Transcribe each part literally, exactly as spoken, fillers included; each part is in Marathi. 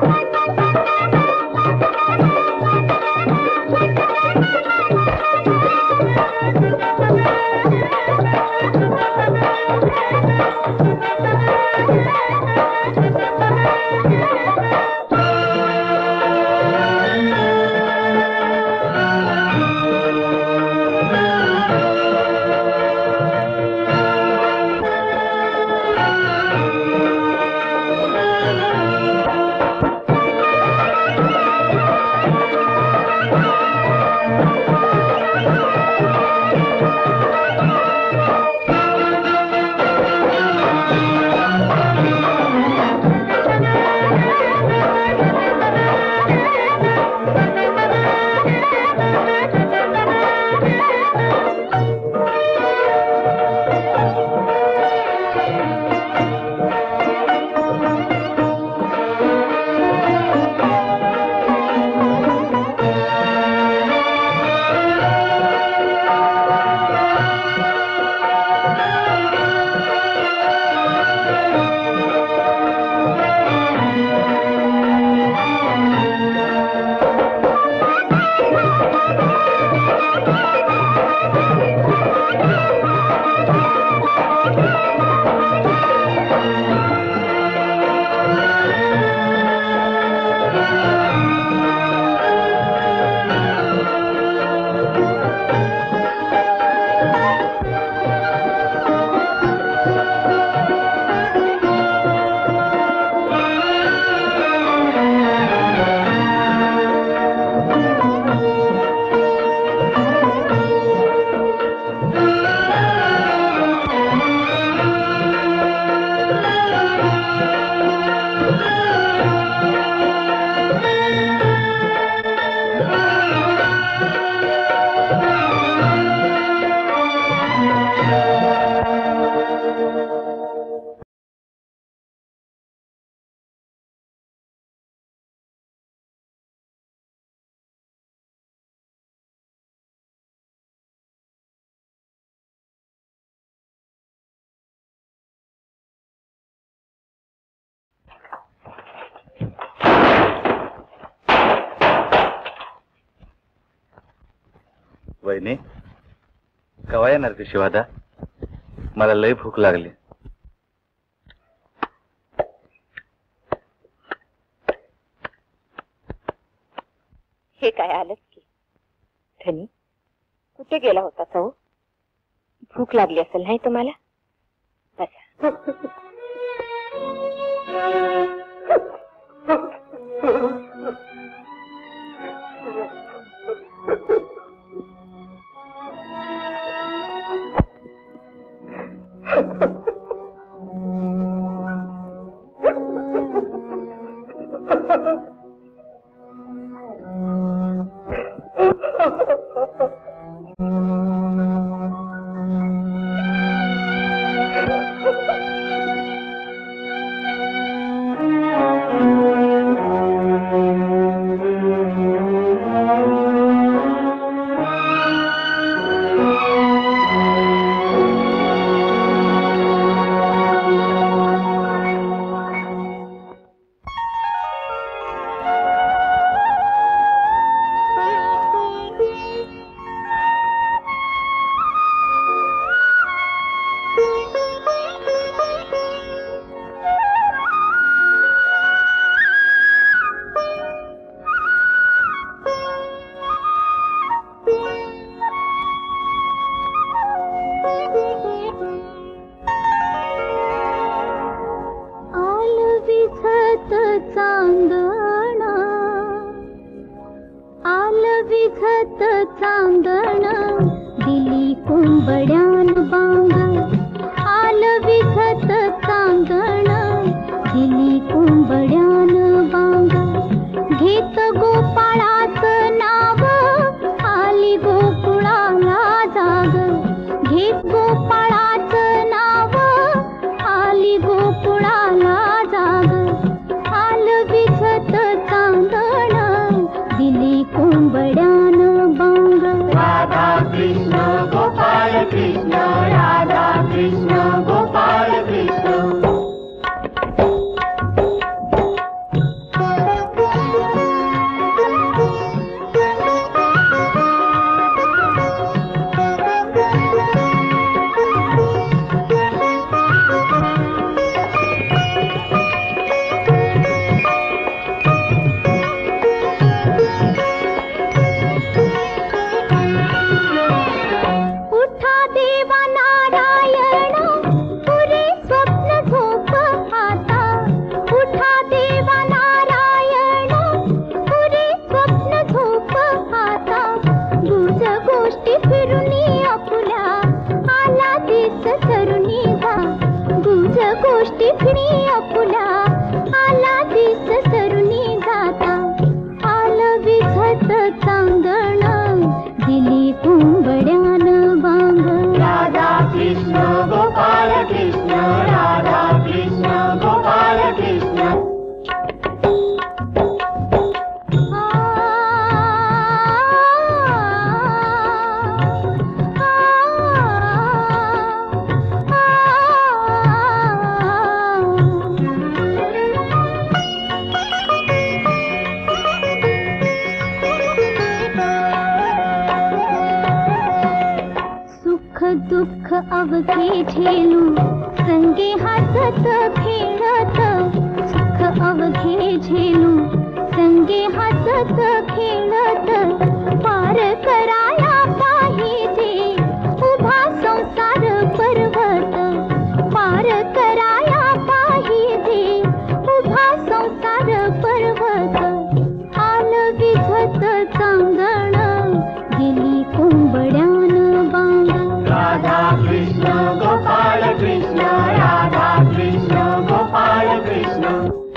वहिनी कवा येणार ते शिवादा? मला लय भूक लागली. हे काय आलंच की. धनी कुठे गेला होता साऊ? भूक लागली असेल नाही तुम्हाला? बसा. अवघे झेलू संगे हसत खेळत, सुख अवघे झेलू संगे हसत खेळत, पार कराया पाहिजे उभा संसार पर्वत, पार कराया पाहिजे उभा संसार पर्वत, आल विझत चांगण गेली कोंबड्यान बांग, राधा कृष्ण गोपाल कृष्ण, राधा कृष्ण गोपाल कृष्ण.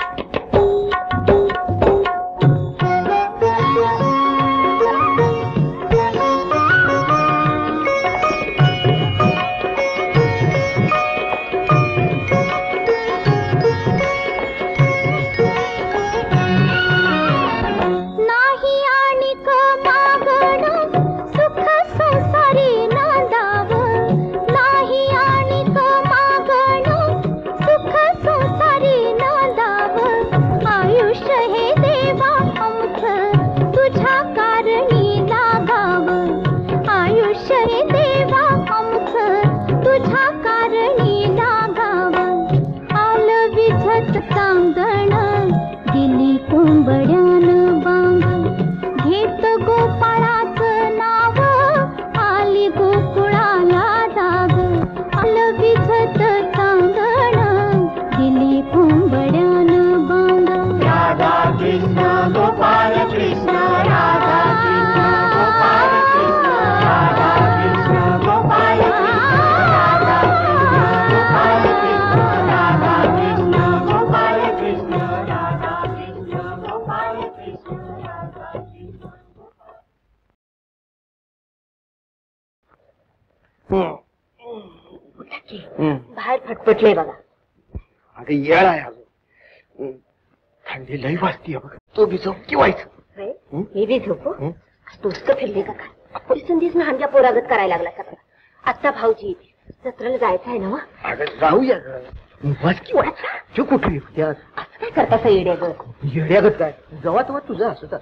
बाहेर फटफटले बघा. अगं येळ आहे अजून, थंडी लई वाजतीये बघ. तो बी झोप की व्हायचं. मी बी झोपू. तोच तर फिरले का काय? दिवसेंदिवस ना आमच्या पोरागत करायला लागला सगळं. आता भाऊजी जत्रेला जायचं आहे ना मग. अगं जाऊया ग, वाज की व्हायचं. तू कुठे येत्यास? असं काय करता येड्यागत? येड्यागत काय जवा तेव्हा तुझं असत.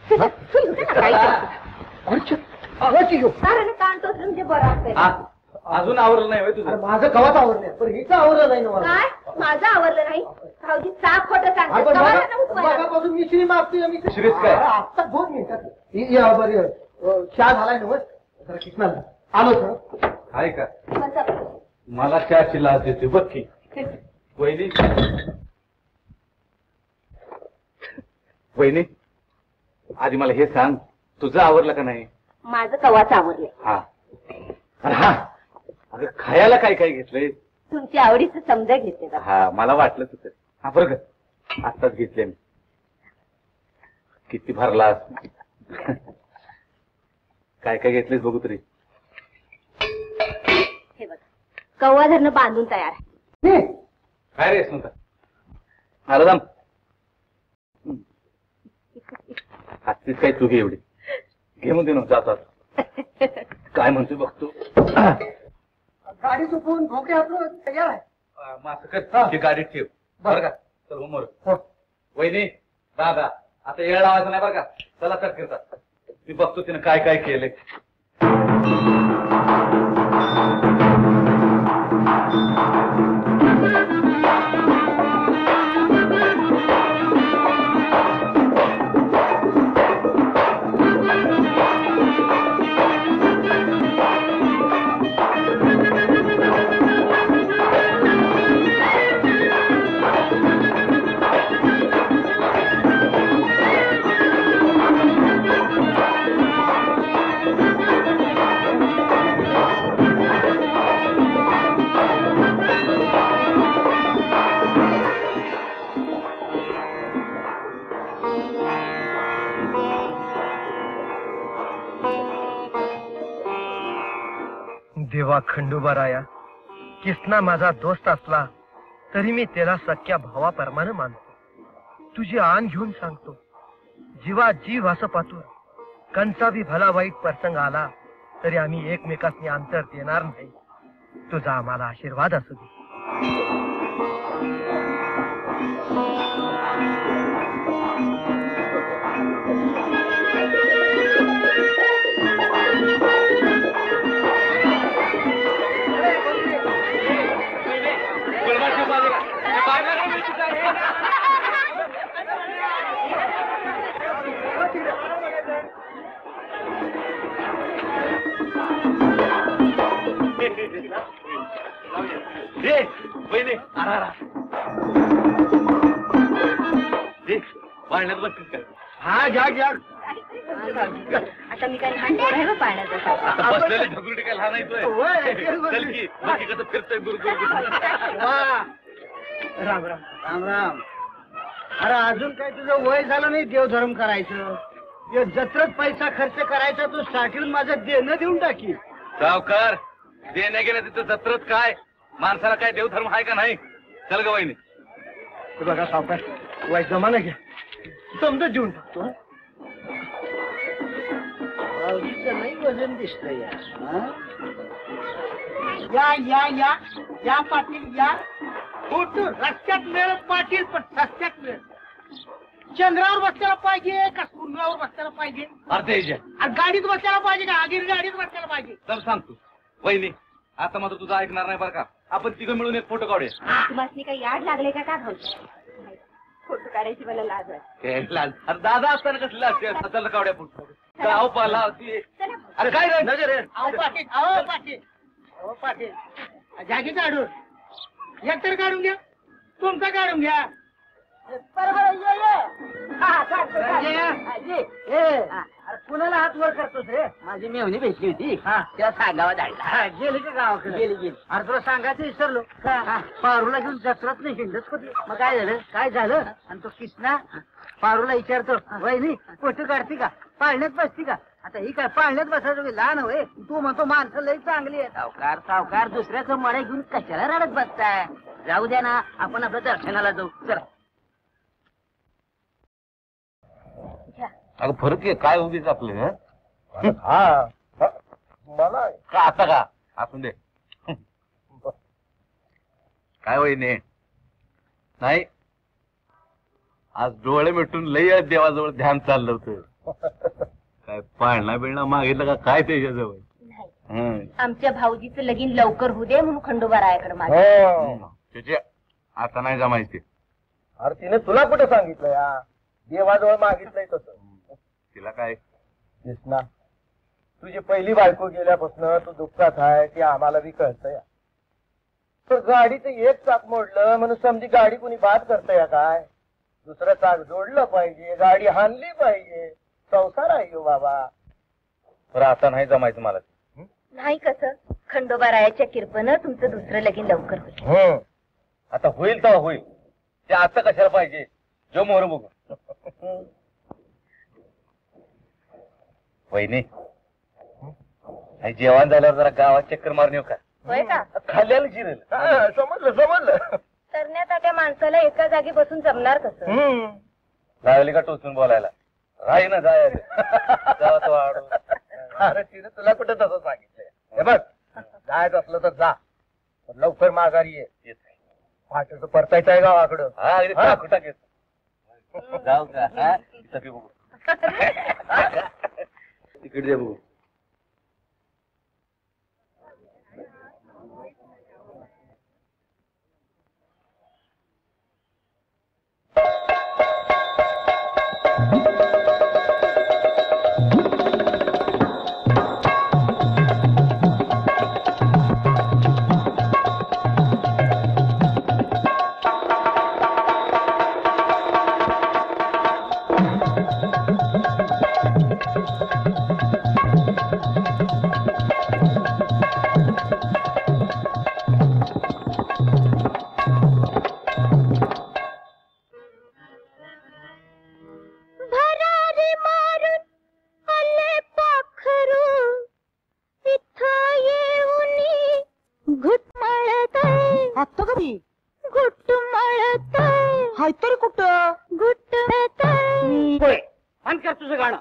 आवाज येऊ ताणतोच म्हणजे बरं असतंय. अजून आवरलं नाही होय तुझं? माझं गवात आवरलं पण हिचं आवरलं नाही ना. काय माझं आवरलं नाही? भाऊजी साफ खोटं सांगतो. मिश्री मागतोय मी. मिश्रीच काय? आत्ता दोन मिनिटात या बरं. चहा झालाय ना जरा किसणार आलो सर. आहे का? मला चहाची लाच देते बघ की. वहिनी वहिनी आधी मला हे सांग, तुझं आवरलं का नाही? माझं कवाच आवरलंय. हा अरे हा अगं खायला काय काय घेतलंय? तुमची आवडीचं समजा घेते का? हा मला वाटलं तुझं. हा बरं का आत्ताच घेतले मी. किती भरलास? काय काय घेतलेस बघू तरी. हे बघा कव्वा धरणं बांधून तयार आहे. काय रे सुनता? आलं दाम हातचीच काय चुकी एवढी घेऊन दे ना जातात. काय म्हणतोय बघतो. गाडी चुकवून भोके आपलं तयार आहे. असं कर ही गाडी ठेव बरं का. चल समोर. वहिनी दादा आता येळ लावायचा नाही बरं का. चला तर फिरतात. मी बघतो तिनं काय काय केलंय. देवा खंडोबाराया, किसना माझा दोस्त असला तरी मी त्याला सख्या भावाप्रमाणे मानतो. तुझी आण घेऊन सांगतो, जीवा जीव असं पातूर. कंचा बी भला वाईट प्रसंग आला तरी आम्ही एकमेकांनी अंतर देणार नाही. तुझा आम्हाला आशीर्वाद असू दे. महाराज. पाळण्यात बसतीस काय? हा घ्या घ्या. आता मी काय लहान पोर आहे पाळण्यात. आता बसलेले झगुरटी काय लहान येतोय. चल की बाकी कसं फिरतोय गुरु वा. राम राम. राम राम. अरे अजून काय तुझं वय झालं नाही देवधर्म करायचं. हे जत्रत पैसा खर्च करायचा तू साठवून माझं देणं देऊन टाकी. सावकार देण्या गेल्या तिथं जत्रत काय माणसाला काय देवधर्म आहे का नाही. चल ग वहिनी. बघा सावकार वाईट जमाना घ्या समजा देऊन टाकतो. नाही वजन दिसत या या या या पाटील या. कुठून रस्त्यात मिळत पाटील पण रस्त्यात मिळत. चंद्रावर बसल्याला पाहिजे का सूर्यावर बसल्याला पाहिजे. अर्धे गाडीत बसल्याला पाहिजे का आगीर गाडीत बसल्याला पाहिजे. चल सांगतो वहिनी आता मात्र तुझं ऐकणार नाही बरं का. आपण तिघं मिळून एक फोटो काढूया. तुम्हाला काही याड लागले का काय भाऊ. फोटो काढायची मला लाज वाटते. अरे दादा असताना कसली असते. चल काढूया फोटो. गाव पाला अरे काय रे नजर रे. अहो पाटील अहो पाटील अहो पाटील जागी काढून एकतर काढून घ्या तुमचा काढून घ्या. कुणाला हात वर करतोस रे. माझी मेवणी भेटली होती त्या सांगावा धाडला. गेली का गावाकडे. गेली गेली. अरे तुला सांगायचं विसरलो. पारूला घेऊन जत्रात नाही हिंडत कधी. मग काय झालं काय झालं आणि तो किसना पारूला विचारतो वहिनी फोटो काढते का पाळण्यात बसती का. आता ही काय पाळण्यात बसायचं लहान होय. तू म्हणतो माणसं लई चांगली आहे. सावकार सावकार दुसऱ्याचं मळे घेऊन कशाला रडत बसताय. जाऊ द्या ना आपण आपल्या दर्शनाला जाऊ. चला. अगं फरक आहे काय उगीच आपले. हा मला का आता का असून दे. काय वहिनी नाही आज डोळे मिटून लय देवाजवळ ध्यान चाललं होतं. काय पाळणा बिळणा मागितलं का काय त्याच्याजवळ. आमच्या भाऊजीचं लगीन लवकर होऊ दे म्हणून खंडोबारायाकडे मागे. त्याचे आता नाही जमायचे. अरे तिने तुला कुठं सांगितलं या देवाजवळ मागितलंय तसं. तिला काय ना तुझी पहिली बायको गेल्यापासून तू दुःखात आहे ते आम्हाला बी कळतंय. तर गाडीचं एक चाक मोडलं म्हणून समजी गाडी कुणी बाद करतय काय. दुसरं चाक जोडलं पाहिजे गाडी हाणली पाहिजे. संसार आहे हो बाबा. बरं आता नाही जमायचं मला. नाही कसं खंडोबारायाच्या किरपनं तुमचं दुसरं लगीन लवकर होईल. आता होईल तेव्हा होईल. ते आता कशाला पाहिजे जो मोर बघू. वहिनी जेवण झाल्यावर जरा गावात चक्कर मारून येऊ का. होय का खाल्ल्याला जिरेल. समजलं समजलं. तरण्या ताट्या माणसाला एका जागी बसून जमणार कसं. लागली का टोचून बोलायला. राही ना जायचं. अरे तिने तुला कुठं तसं सांगितलंय. हे बघ जायचं असलं तर जा लवकर माघारी ये. फाटचं परतायचं आहे गावाकडं. हा अगदी कुठं घेत जाऊ का. हा इथं बघू तिकडे दे बघू. तुझं गाणं.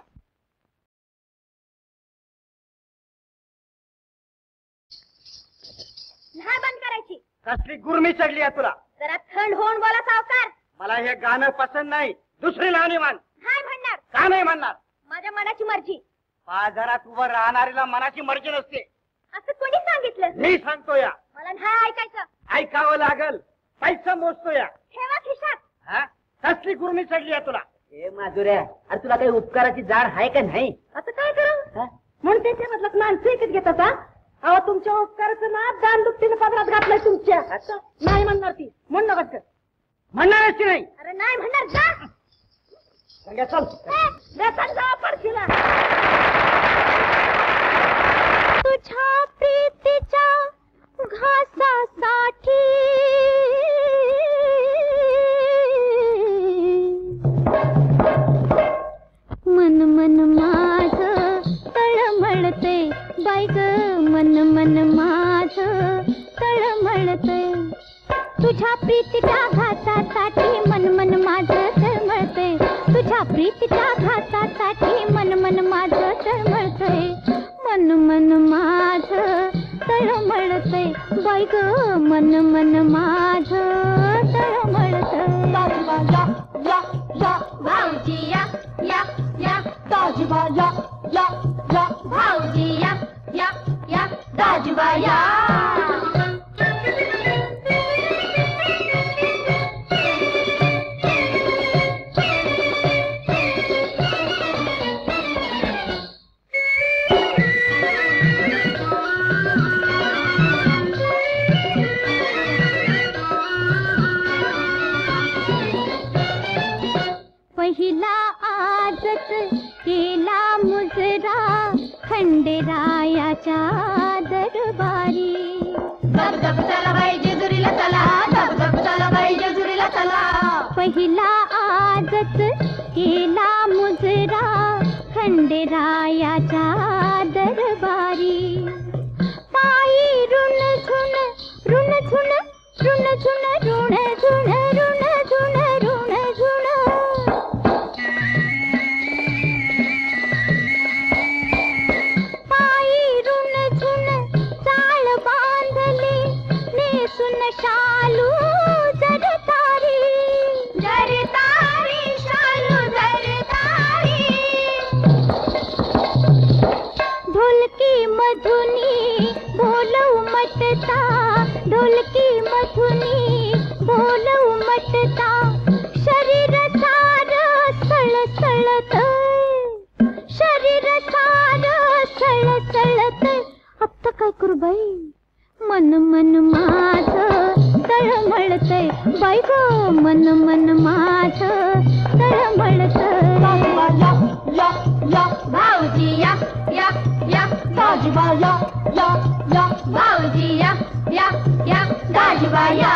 नाही बंद करायची. कसली गुरमी चढली आहे तुला. जरा थंड होऊन बोला सावकार. मला हे गाणं पसंत नाही. दुसरी लावणी मान. नाही म्हणणार. का नाही म्हणणार. माझ्या मनाची मर्जी. बाजारात उभं राहणारीला मनाची मर्जी नसते. असं कोणी सांगितलं. मी सांगतो या. मला नाही ऐकायचं. ऐकावं लागल. पैसा मोजतो या. ठेवा खिशात. हा कसली गुरमी चढली आहे तुला. ए माधुऱ्या अरे तुला काही उपकाराची जाड आहे का नाही. आता काय करा म्हणून त्यांच्या मधलं माणसं एकच घेतात. अहो तुमच्या उपकाराचं ना दान दुपटीनं पदरात घातलंय तुमच्या. नाही म्हणणार ती म्हण नका म्हणणारच की नाही. अरे नाही म्हणणार जा. चल देतात जा पडशीला. तुझ्या प्रीतीच्या घासासाठी मन मन माझं तळमळते बाई ग, मन मन माझं तळमळते. तुझ्या प्रीतीच्या घासासाठी मन मन माझं तळमळते. तुझ्या प्रीतीच्या घासासाठी मन मन माझं तळमळते. मन मन माझं तळमळते बाई ग, मन मन माझं तळमळते. भाऊजी या या या दाजीबा या या या भाऊजी या या या दाजीबा या. पहिला आजच केला मुजरा खंडेरायाच्या दरबारी. दब दब चला बाई जेजुरीला चला, दब दब चला बाई जेजुरीला चला. पहिला आजच केला मुजरा खंडेरायाच्या दरबारी. पायी रुण झुण रुण झुण रुण झुण रुण झुण रुण झुण रुण झुण. पायी रुण झुण चाळ बांधली नेसून शालू जरतारी. जरतारी शालू जरतारी. ढोलकी मधुनी बोलव मटता, ढोलकी मधुनी बोलव मटता. शरीर सार सळसळत, शरीर सार सळसळत. आता काय करू बाई, मन मन माझं तळमळतय बाई ग, मन मन माझं तळमळतय. भाऊजी या या या दाजीबा या या या भाऊजी या या या दाजीबा या.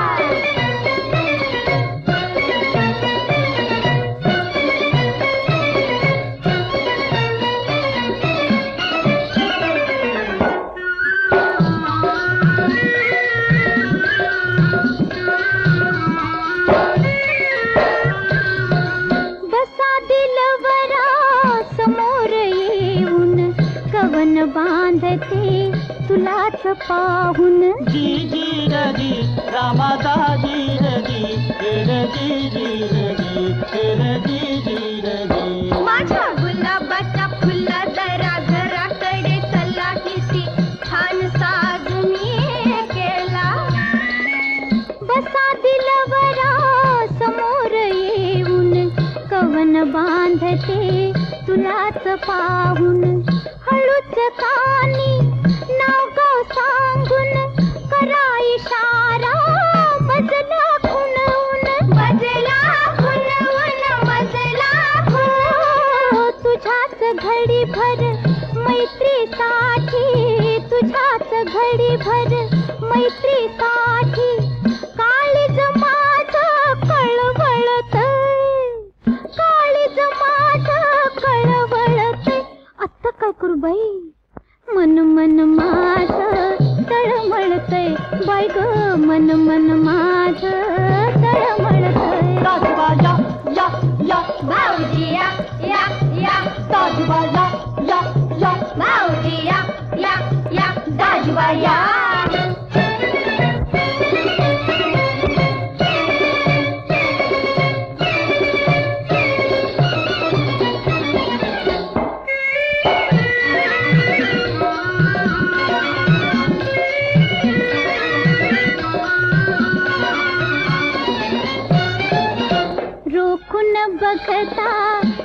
बसा दिलवरा समोर येऊन कवन बांधते तुलाच पाहून. जी जी रजी रामादाजी रजी रजी जी रजी रजी जी रजी. माझ्या गुलाबाच्या फुला जरा घराकडे चला, किती छान साज मी केला. बसा दिलवरा समोर येऊन कवन बांधते तुलाच पाहून. हळूच कानी नाव गाव सांगून करा इशारा, बजला खुणवून बजला खुणवून बजला खुण. तुझ्याच घडी भर मैत्रीसाठी, तुझ्याच घडी भर मैत्रीसाठी. काळीज माझं कळवळत, काळीज माझं कळवळत. आता काय करू बाई, मन मन माझं तळमळतय बाई ग, मन मन माझं तळमळतय. दाजीबा या या या भाऊजी या या या दाजीबा या या या भाऊजी या या या दाजीबा या. रोखून बघता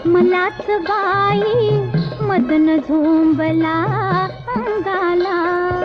मलाच बाई, मदन झोंबला अंगाला.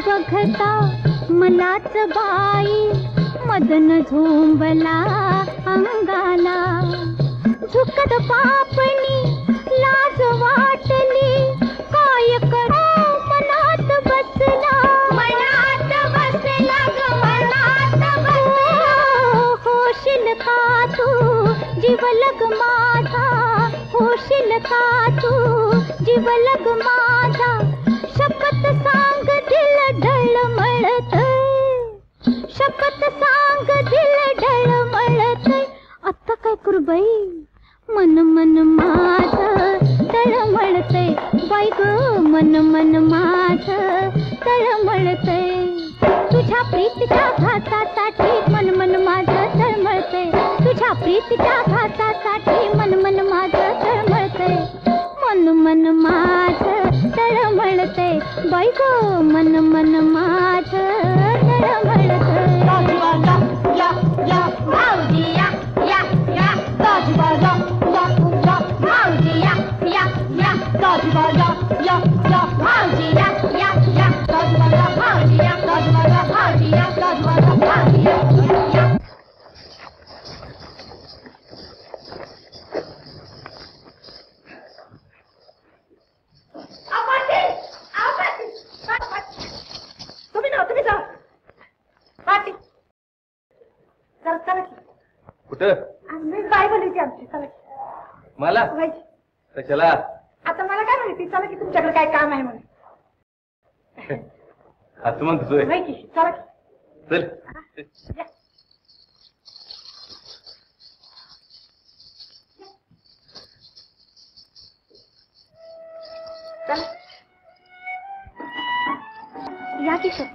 बघता मलाच बाई मदन झोंबला अंगाला झुकत पापणी लाज वाटली काय करू मनात बसला मनात बसला ग मनात बसला होशील का तू जीवलग माझा होशील का तू जीवलग माझा शपथ सांग दिल ढळमळत शपथ सांग दिल ढळमळत आता काय करू बाई मन मन माझ तळमळतय बाई ग मन मन माझ तळमळतय तुझ्या प्रीतीच्या घातासाठी मन मन माझ तळमळतय तुझ्या प्रीतीच्या घातासाठी मन मन माझ तळमळतय मन मन माझ तळमळतय बाई ग मन मन माझ तळमळतय या या भाऊजी या या या दाजीबा या या या भाऊजी या या या दाजीबा या या या भाऊजी या या या दाजीबा या भाऊजी या दाजीबा या भाऊजी या दाजीबा या भाऊजी या या तुम्ही ना तुम्ही जा पाटी जरा चला की. कुठं मी बाय बोलायची आमची चला की. मला व्हायची. कशाला आता मला काय माहिती चला की तुमच्याकडे काय काम आहे म्हणून असं म्हणतोय व्हाय की चला की. चल या. चला या की सर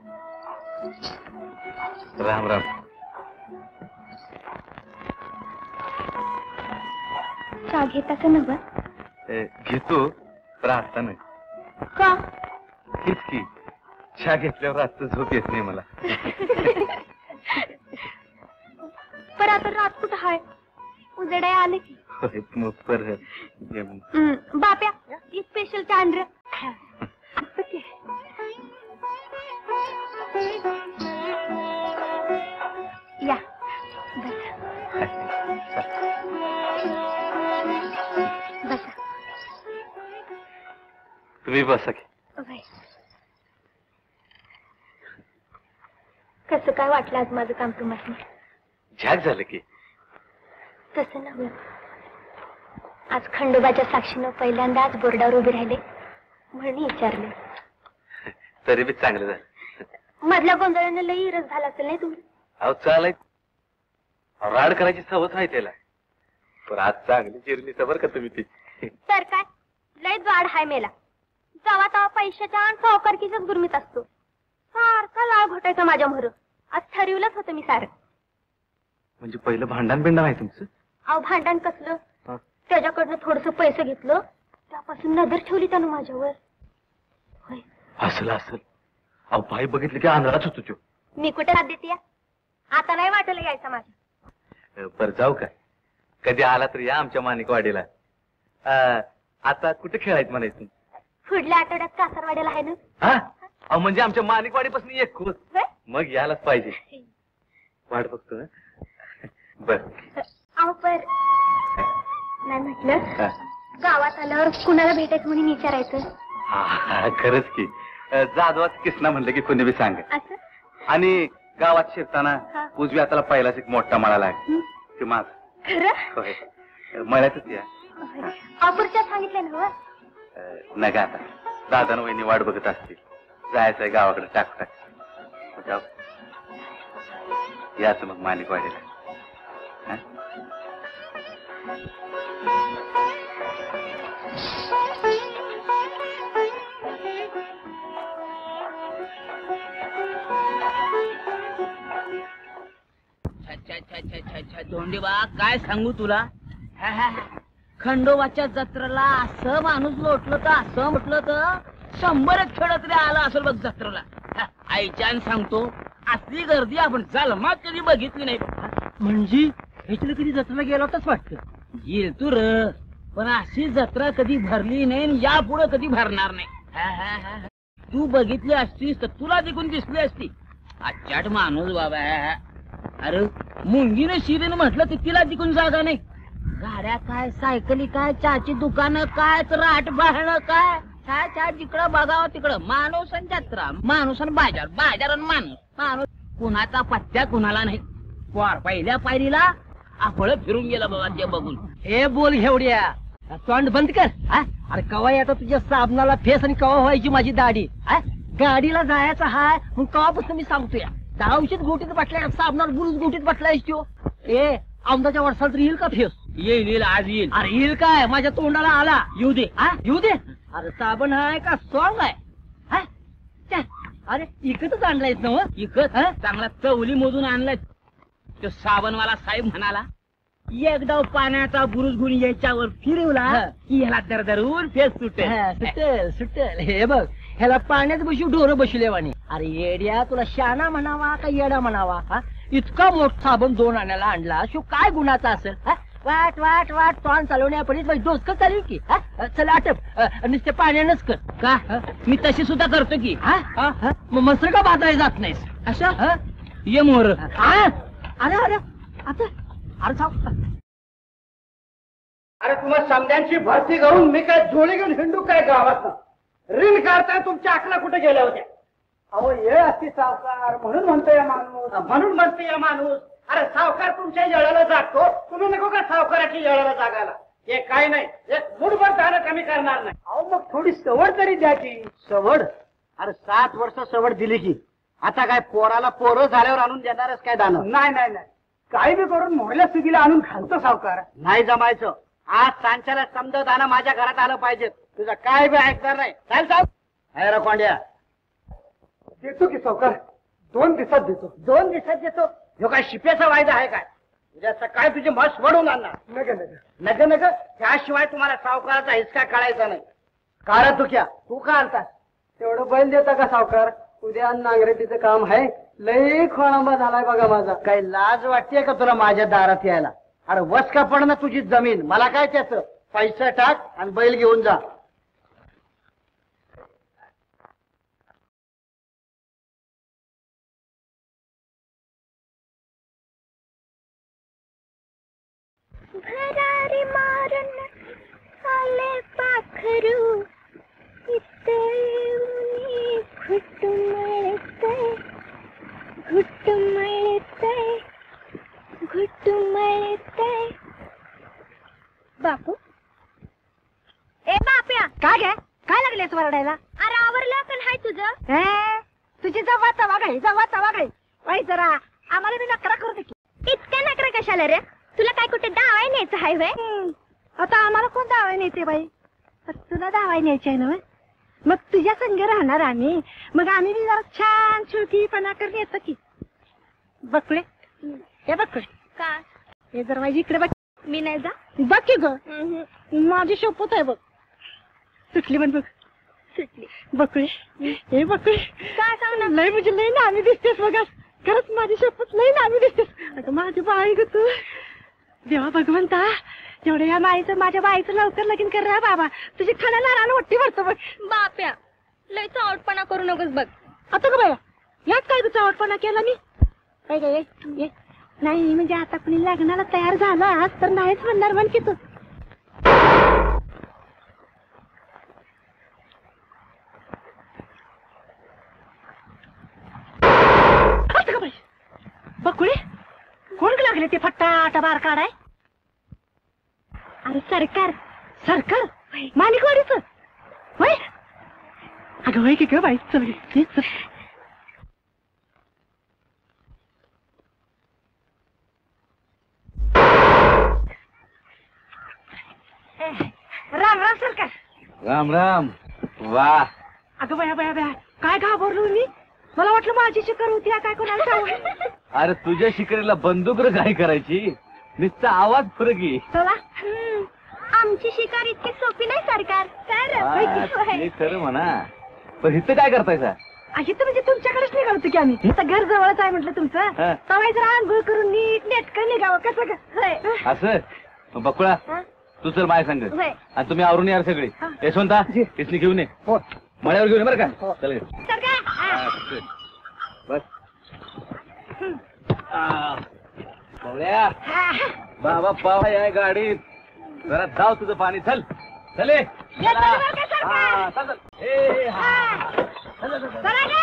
राम राम चहा घेता का नव्ह ए, घेतो पण आता नाही का हेच की चहा घेतल्यावर रातचं झोप येत नाही मला पर आता रात कुठं हाय उजेडे आले की होय, मग पर हम्म, बाप्या स्पेशल चांद्र या बसा बसा तुम्ही बसा की बाई. कसं काय वाटलं आज माझं काम तुम्हाला झाक झालं की तसं नव्हे आज खंडोबाच्या साक्षीनं पहिल्यांदा आज बोर्डावर उभे राहिले म्हणून विचारले तरी बी चांगलं झालं मधल्या गोंधळानं लई रस झाला असेल नाही तुम्ही अहो चालाय राड करायची सवच आहे त्याला पण आज चांगली चिरली सबर का तुम्ही ती तर काय लय जाड हाय मेला जेव्हा तेव्हा पैशाच्या आणि सावकारकीच्याच गुरमीत असतो सारखा लाळ घोटायचा माझ्या मोहर आज ठरवलंच होतं मी सारं म्हणजे पहिलं भांडण बिंडण आहे तुमचं अहो भांडण कसलं हा. त्याच्याकडनं थोडस पैसे घेतलं त्यापासून नजर ठेवली त्यानं माझ्यावर होय असलं असलं अहो बाई बघितलं की आंधळाच होतो तो मी कुठे रात देते आता नाही वाटलं यायचं माझ्या पर जाऊ का कधी आला तर या आमच्या माणिकवाडीला अं, आता कुठे खेळायचं म्हणायचं पुढल्या आठवड्यात कासारवाड्याला आहे ना हा अहो म्हणजे आमच्या माणिकवाडीपासून एक खुश होय? मग यायलाच पाहिजे वाट बघतो हं? बर अहो पर नाही म्हटलं हा. गावात आल्यावर कुणाला भेटायचं म्हणून विचारायचं हा, हा, खरंच की अं, जाधवाच किसना म्हणलं की कोणी बी सांग असं आणि गावात शिरताना हा. उजव्या हाताला पहिलाच एक मोठा मळाला आहे हं? ते माझ खरं होय मळ्यातच या ऑफरच्या सांगितलं ना अं, नका आता दादा वहिनी वाट बघत असतील जायचंय गावाकडे टाक टाक जाऊ याच मग मालिकवाडीला हं? अच्छा अच्छा अच्छा अच्छा अच्छा धोंडेबा काय सांगू तुला हा, हा, हा. खंडोबाच्या जत्रेला असं माणूस लोटलं तर असं म्हटलं तर शंभरच खेळ तरी आला असेल बघ जत्रेला हा, आईच्यान सांगतो असली गर्दी आपण जन्मात कधी बघितली नाही बघ. हा, म्हणजे ह्याच्याला कधी जत्रेला गेला होताच वाटतं येईल तू र पण अशी जत्रा कधी भरली नाही आणि यापुढे कधी भरणार नाही हा, हा, हा, हा. तू बघितली असतीस तर तुला देखून दिसली असती. अचाट माणूस बाबा. अरे मुंगीने शिरीने म्हटलं तर तिला तिकून जागा नाही. गाड्या काय, सायकली काय, चहाची दुकानं काय, तर राट बाळणं काय, चहा चहा जिकडं बघावं तिकडं माणूस आणि जत्रा, माणूस आणि बाजार, बाजार आणि माणूस, माणूस. कुणाचा पत्त्या कुणाला नाही. पोर पहिल्या पायरीला आपळ फिरून गेला बाबा ते बघून. हे बोल घेवड्या, तोंड बंद कर. हा? अरे कवा आता तुझ्या साबणाला फेस आणि कवा व्हायची माझी दाढी. हा? गाडीला जायचं हाय मग कवापासून मी सांगतोय. दहावीशीत गोटीत बसल्या साबणाला बुरुज गोटीत बसलायस तो. ए औंदाच्या वर्षाला तर येईल का फेस? येईल येईल आज येईल. अरे येईल काय, माझ्या तोंडाला आला. येऊ दे. हा येऊ दे. अरे साबण आहे का सॉंग आहे? हा? छ्या, अरे इकतच आणलायस ना? इकत चांगला चवली मोजून आणलाय. तो साबणवाला साहेब म्हणाला एकदा पाण्याचा बुरुज गुण याच्यावर फिरवला की ह्याला दरदरून फेस सुटेल. सुटेल सुटेल. हे बघ ह्याला पाण्यात बसू ढोरं बसले वाणी. अरे येड्या, तुला शाना म्हणावा का येडा म्हणावा? हा इतका मोठा साबण दोन आणायला आणला शो काय गुणाचा असेल? हा वाट वाट वाट तोंड चालवण्यापर्यंत डोसकं चालेल की? हा चल आटप, नुसते पाण्यानंच कर. का मी तशी सुद्धा करतो की. हा मग मसर का बाजारात जात नाहीस? अशा ये मोर. अरे अरे आता अरे साव अरे तुम्हाला समद्यांची भरती करून मी काय जोडी घेऊन हिंडू काय गावात? रील काढताय तुमच्या अकला कुठे गेल्या होत्या? अहो ये अति सावकार म्हणून म्हणतोय माणूस, म्हणून म्हणतोय या माणूस. अरे सावकार तुमच्या जळाला जातो, तुम्ही नको का सावकाराची जळाला जागायला? हे काय नाही, एक मुठभर दाणं कमी करणार नाही. अहो मग थोडी सवड तरी द्या की. सवड? अरे सात वर्ष सवड दिली की आता काय पोराला पोरं झाल्यावर आणून देणारच काय दाणं? नाही नाही नाही, काही बी करून मोहल्या सुगीला आणून घालतो सावकार. नाही जमायचं. आज सांच्याला समजा दाणं माझ्या घरात आलं पाहिजे. तुझं काय बी ऐकणार नाही. चाल साहेब. आहे रे कोंड्या, देतो की सावकार, दोन दिवसात देतो. दोन दिवसात देतो? जो काय शिप्याचा वायदा आहे काय? उद्या सकाळी तुझी मस वडून आणणार. नग नग नग नग त्याशिवाय तुम्हाला सावकाराचा हिसका काढायचा नाही. काढा तू क्या, तू का आणतास? तेवढं बैल देता का सावकार? उद्या नांगरेटीचं काम आहे. लई खोळंबा झालाय बघा माझा. काही लाज वाटतेय का तुला माझ्या दारात यायला? अरे वस का पडणं तुझी जमीन, मला काय त्याचं? पैसा टाक आणि बैल घेऊन जा. भरारी मारून आले पाखरू इथे घुट मळते घुट मळते घुट मळते. बापू ए बाप्या, काय घ्या? काय लागले तू वरडायला? अरे आवरलं पण हाय तुझं? तुझी जवा तवा गळी, जवा तवा गळी. बाई जरा आम्हाला बी नकरा करू दे की. इतक्या नकरा कशाला रे? तुला काय कुठे दावाय न्यायचं हाय व्हय? आता आम्हाला कोण दावाय न्यायचे बाई? तुला दावाय न्यायचे आहे ना? मग तुझ्या संग राहणार आम्ही, मग आम्ही बी जरा छान छुटीपणा करून येतो की. बकुळे हे बकुळे का? हे जर माझी इकडे बघ. मी नाही जा. बघ की ग, माझी शपथ आहे बघ. सुटली पण बघ, सुटली. बकुळे हे बकुळे काय सांग ना? लय म्हणजे लय नामी दिसतेस बघा. खरंच माझी शपथ लय नामी दिसतेस. अगं माझी बाई ग तू. देवा भगवंता, तेवढ्या या बाईचं माझ्या बाईचं लवकर लगीन कर रे बाबा. तुझी खाण्याला रान वट्टी भरतो बघ. बाप्या लय चावटपणा करू नकोस बघ. आता ग बाया, यात काय तू चावटपणा केला मी? काय काय ये नाही म्हणजे आता कुणी लग्नाला तयार झाला तर नाहीच म्हणणार म्हण की तू. बकुळे कोण लागले ते फट्टा बार काढाय? अरे सरकार. सरकार मालिकवाडीच होय? अगं होय की ग बाई. चल राम राम सरकार. राम राम. वा, अगं बया बया बया, काय घाबरलो मी. मला वाटलं माझी शिकार होती काय कोणाला सांगू. अरे तुझ्या शिकारीला बंदूक रे काय करायची? नुसता आवाज फरक आहे. चला आमची शिकार इतकी सोपी नाही सरकार. हा, ते खरं म्हणा, पण इथं काय करतायचा? इथं म्हणजे तुमच्याकडेच निघावतो की आम्ही. आता घर जवळच आहे म्हटलं तुमचं. तवाय जरा आंघोळ करून नीट नेटकं निघावं. कसं असं? बकुळा हा? तू चल माय सांग होय. आणि तुम्ही आवरून यार सगळी. यशवंता इसनी घेऊन ये. मळ्यावर घेऊन ये बरं का चल बस बवड्या बाबा पावा या गाडीत जरा धाव तुझं पाणी चल चले हा चल चल ए हा चल चल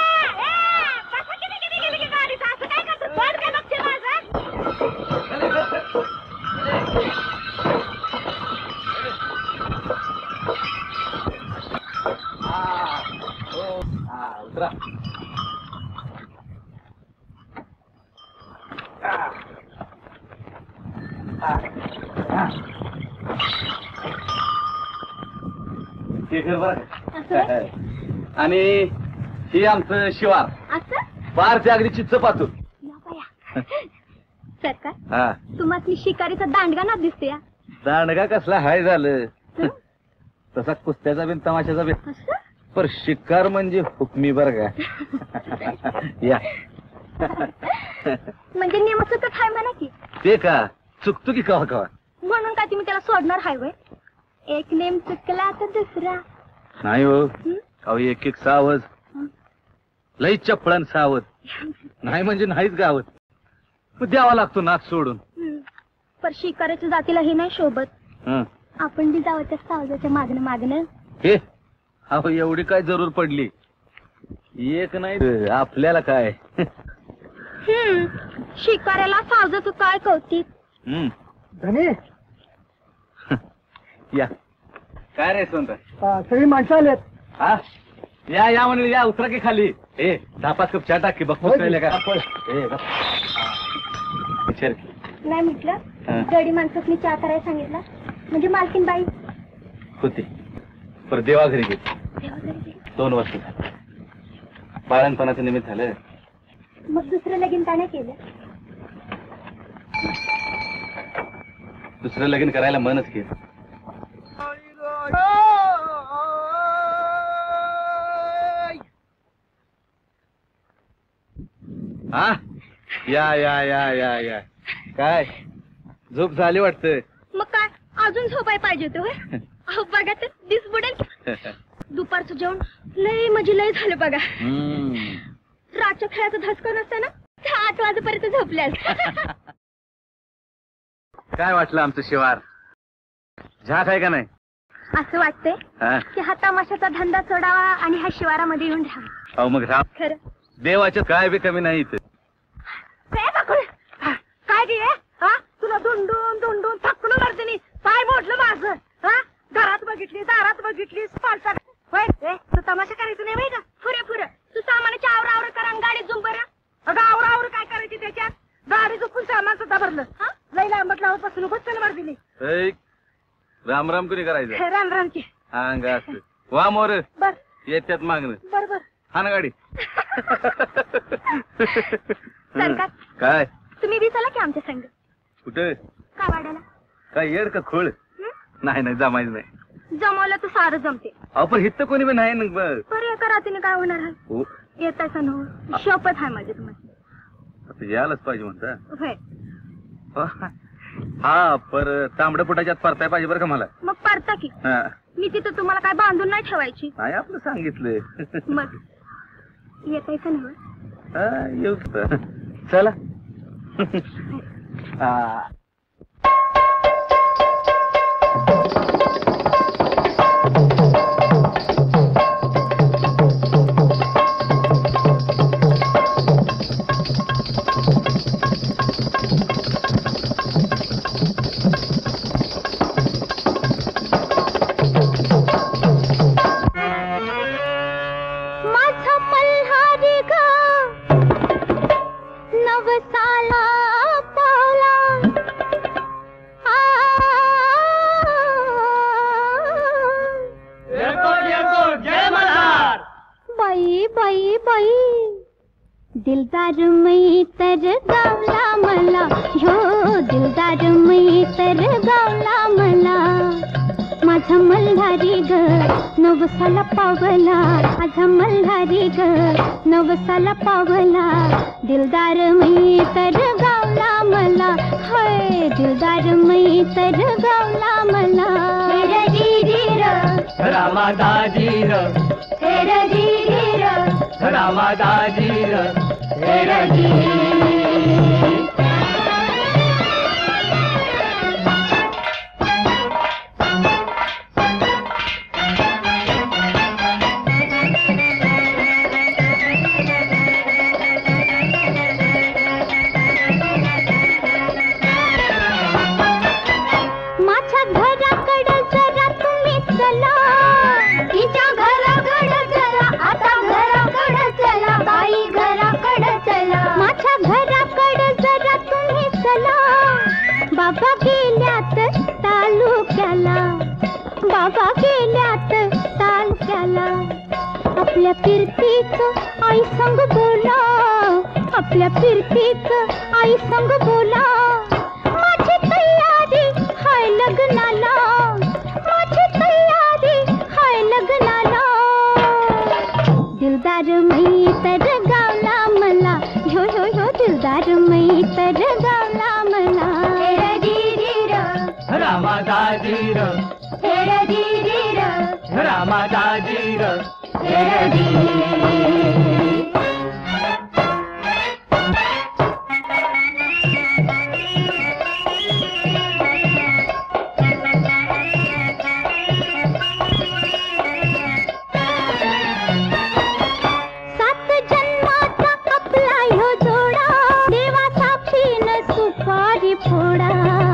उतरा ते घर बरं आणि ही आमचं शिवार असं पारच्या अगदी चिच्च पाचू सरकार हा तुम्हाला शिकारीचा दांडगा ना दिसते या दांडगा कसला हाय झालं तसा कुस्त्याचा बिन तमाशाचा बिन असं पर शिकार म्हणजे हुकमी बर का या म्हणजे नेमकं हाय म्हणा की ते का चुकतो की कवा कवा म्हणून काय तुम्ही त्याला सोडणार हायवे एक नेम चुकला तर दुसरा नाही हो हं? अहो एक एक सावध लई चपळण सावध नाही म्हणजे नाहीच गावत मग द्यावा लागतो नाच सोडून हं. पर शिकाऱ्याच्या जातीला हे नाही शोभत हं. आपण बी जावं त्या सावजाच्या मागणं मागणं हे अहो एवढी काय जरूर पडली एक नाही आपल्याला काय हम्म शिकाऱ्याला सावजाचं काय कौतिक हं. धनी या काय रे सोनता अं, सगळी माणसं आलेत हा या या म्हणले या उतरा की खाली ए दहा पाच कप चहा टाक की बघ होय की? का होय. ए, बघ. विचार की. नाही म्हटलं हं. गडी माणसाने चहा करायला सांगितलं म्हणजे मालकीन बाई होती पर देवा घरी गेली देवा घरी गेली. दोन वर्ष झाली बाळणपणाचं निमित्त झालं मग दुसरं लगीन का नाही केलं दुसरं लगीन करायला मनच केलं हा या या या या या काय झोप झाली वाटतं मग काय अजून झोपाय पाहिजे होते होय अहो बघा तर दिस बुडेल दुपारचं जेवण लय म्हणजे लय झालं बघा हम्म. रातच्या खेळाचं धसकं नसतं ना तर आठ वाजेपर्यंत झोपल्यास काय वाटलं आमचं शिवार झाक आहे का नाही असं वाटतंय हा की हा तमाशाचा धंदा सोडावा आणि ह्या शिवारामध्ये येऊन राहावा अहो मग राम खरं देवाच्या काय बी कमी नाही इथं काय बाकुळ? काय गे हा तुला दुंडून दुंडून थकलो गर्दनी पाय मोडलं माझं हा घरात बघितली दारात बघितली पालसा होय ए, तू तमाशा करायचं नाही का फुरे फुर तू सामानाच्या आवर आवर करा आणि गाडीत झुंब बरं अगं आवर आवर काय करायची त्याच्यात गाडी झुपून सामान सुद्धा भरलं हा लई लांबट लावत पासून बच्चन मार दिली ऐ, राम राम कुणी करायचं राम रामची हा अंग असं वा मोर बर येत्यात मागणं बर बर हा ना गाडी सरकार काय तुम्ही बी चला की आमच्या संग कुठं काय वाढायला काय येड का खोळ नाही नाही जमायचं नाही जमवलं तर सारं जमते अहो पण हित कोणी बी नाही ना बघ पर एका रात्रीने काय होणार आहे हो येतायचा न शपथ आहे माझी तुम्हाला आता यायलाच पाहिजे म्हणता होय हा पर तांबड्या पोटाच्यात परताय पाहिजे बरं का मला मग परता की हा मी तिथं तुम्हाला काय बांधून नाही ठेवायची नाही आपलं सांगितलं मग येतायचं ना हा येऊ तर. चला हा माझा मल्हारी ग नवसाला पावला आ, बाई बाई बाई दिलदार मै तर गावला मला ह्यो दिलदार मै तर गावला मला माझा मल्हारी ग नवसाला पावला माझा मल्हारी ग नवसाला पावला दिलदार मै तर गावला मला हाय दिलदार मै तर गावला मला रामा दाजी र रामा दाजी र बाबा गेल्यात तालुक्याला, बाबा गेल्यात तालुक्याला. आपल्या फिरतीच आई संग बोला, आपल्या फिरतीच आई संग बोला. माझी तयारी हाय लग्नाला, माझी तयारी हाय लग्नाला. दिलदार मी तर गावला मला, ह्यो ह्यो ह्यो दिलदार मी तर गावला मला. रामा दाजी र रामा दाजी र सात जन्माचा आपला ह्यो जोडा, देवा साक्षीन सुपारी फोडा.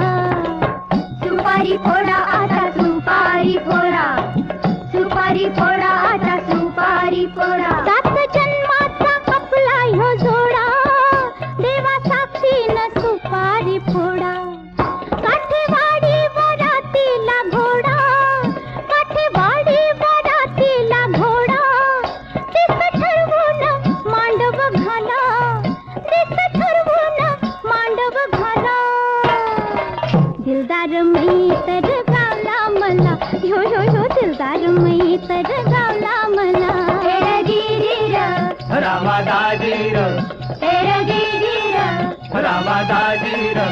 सुपारी फोडा आता सुपारी फोडा, सुपारी फोडा आता सुपारी फोडा. सात जन्माचा आपला ह्यो जोडा, देवा साक्षीन सुपारी फोडा. काठेवाडी वरातीला घोडा, काठेवाडी वरातीला घोडा. दिस ठरवून मांडव घाला, दिस ठरवून मांडव घाला. दिलदार मी तर गावला मला, ह्यो ह्यो ह्यो दिलदार मी तर गावला मला. रामा दाजी र रामा दाजी र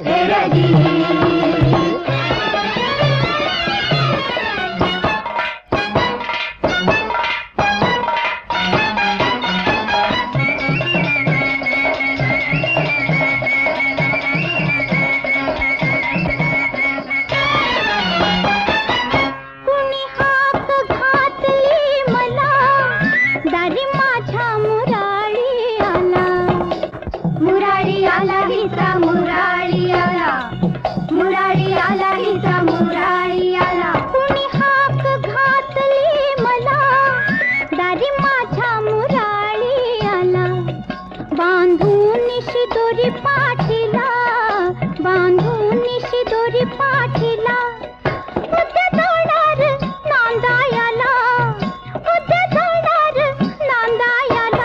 कुणी हाक घातली मला, दारी माझ्या मुरारी आला. मुरारी आला हिचा मुरारी आला, मुरारी आला हिचा मुरारी आला. कुणी हाक घातली मला, दारी माझ्या मुरारी आला. बांधून शिदोरी पाठीला, बांधून शिदोरी पाठीला. उद्या जाणार नांदायाला, उद्या जाणार नांदायाला.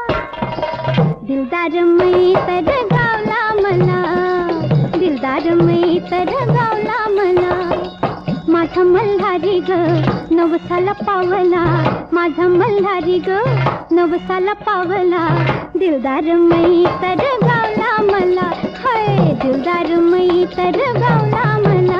दिलदार मी तर गावला मला, दिलदार मी तर गावला मला. माझा मल्हारी ग नवसाला पावला, माझा मल्हारी ग नवसाला पावला. दिलदार मी तर गावला मला, हाय दिलदार मी तर गावला मला.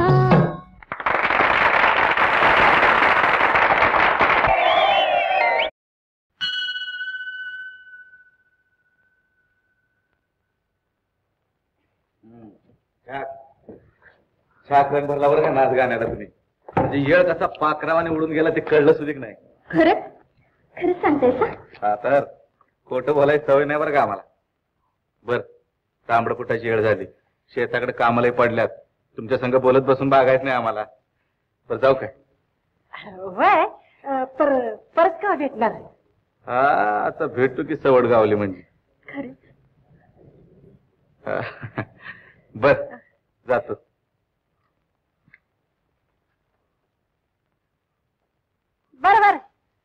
शाक रंग भरला बरं का नाच गाण्याला तुम्ही. म्हणजे येळ कसा पाखरावाने उडून गेला ते कळलं सुद्धा नाही. खरंच खरंच सांगतायसा? हा तर खोटं बोलायची सवय नाही बरं का आम्हाला. बर तांबड फुटाची येळ झाली, शेताकडे कामालाही पडल्यात, तुमच्या संग बोलत बसून बागायच नाही आम्हाला. बरं जाऊ काय? वय परत का भेटणार? हा आता भेटतो की सवड गावली म्हणजे. खरंच बर जातो. बर बर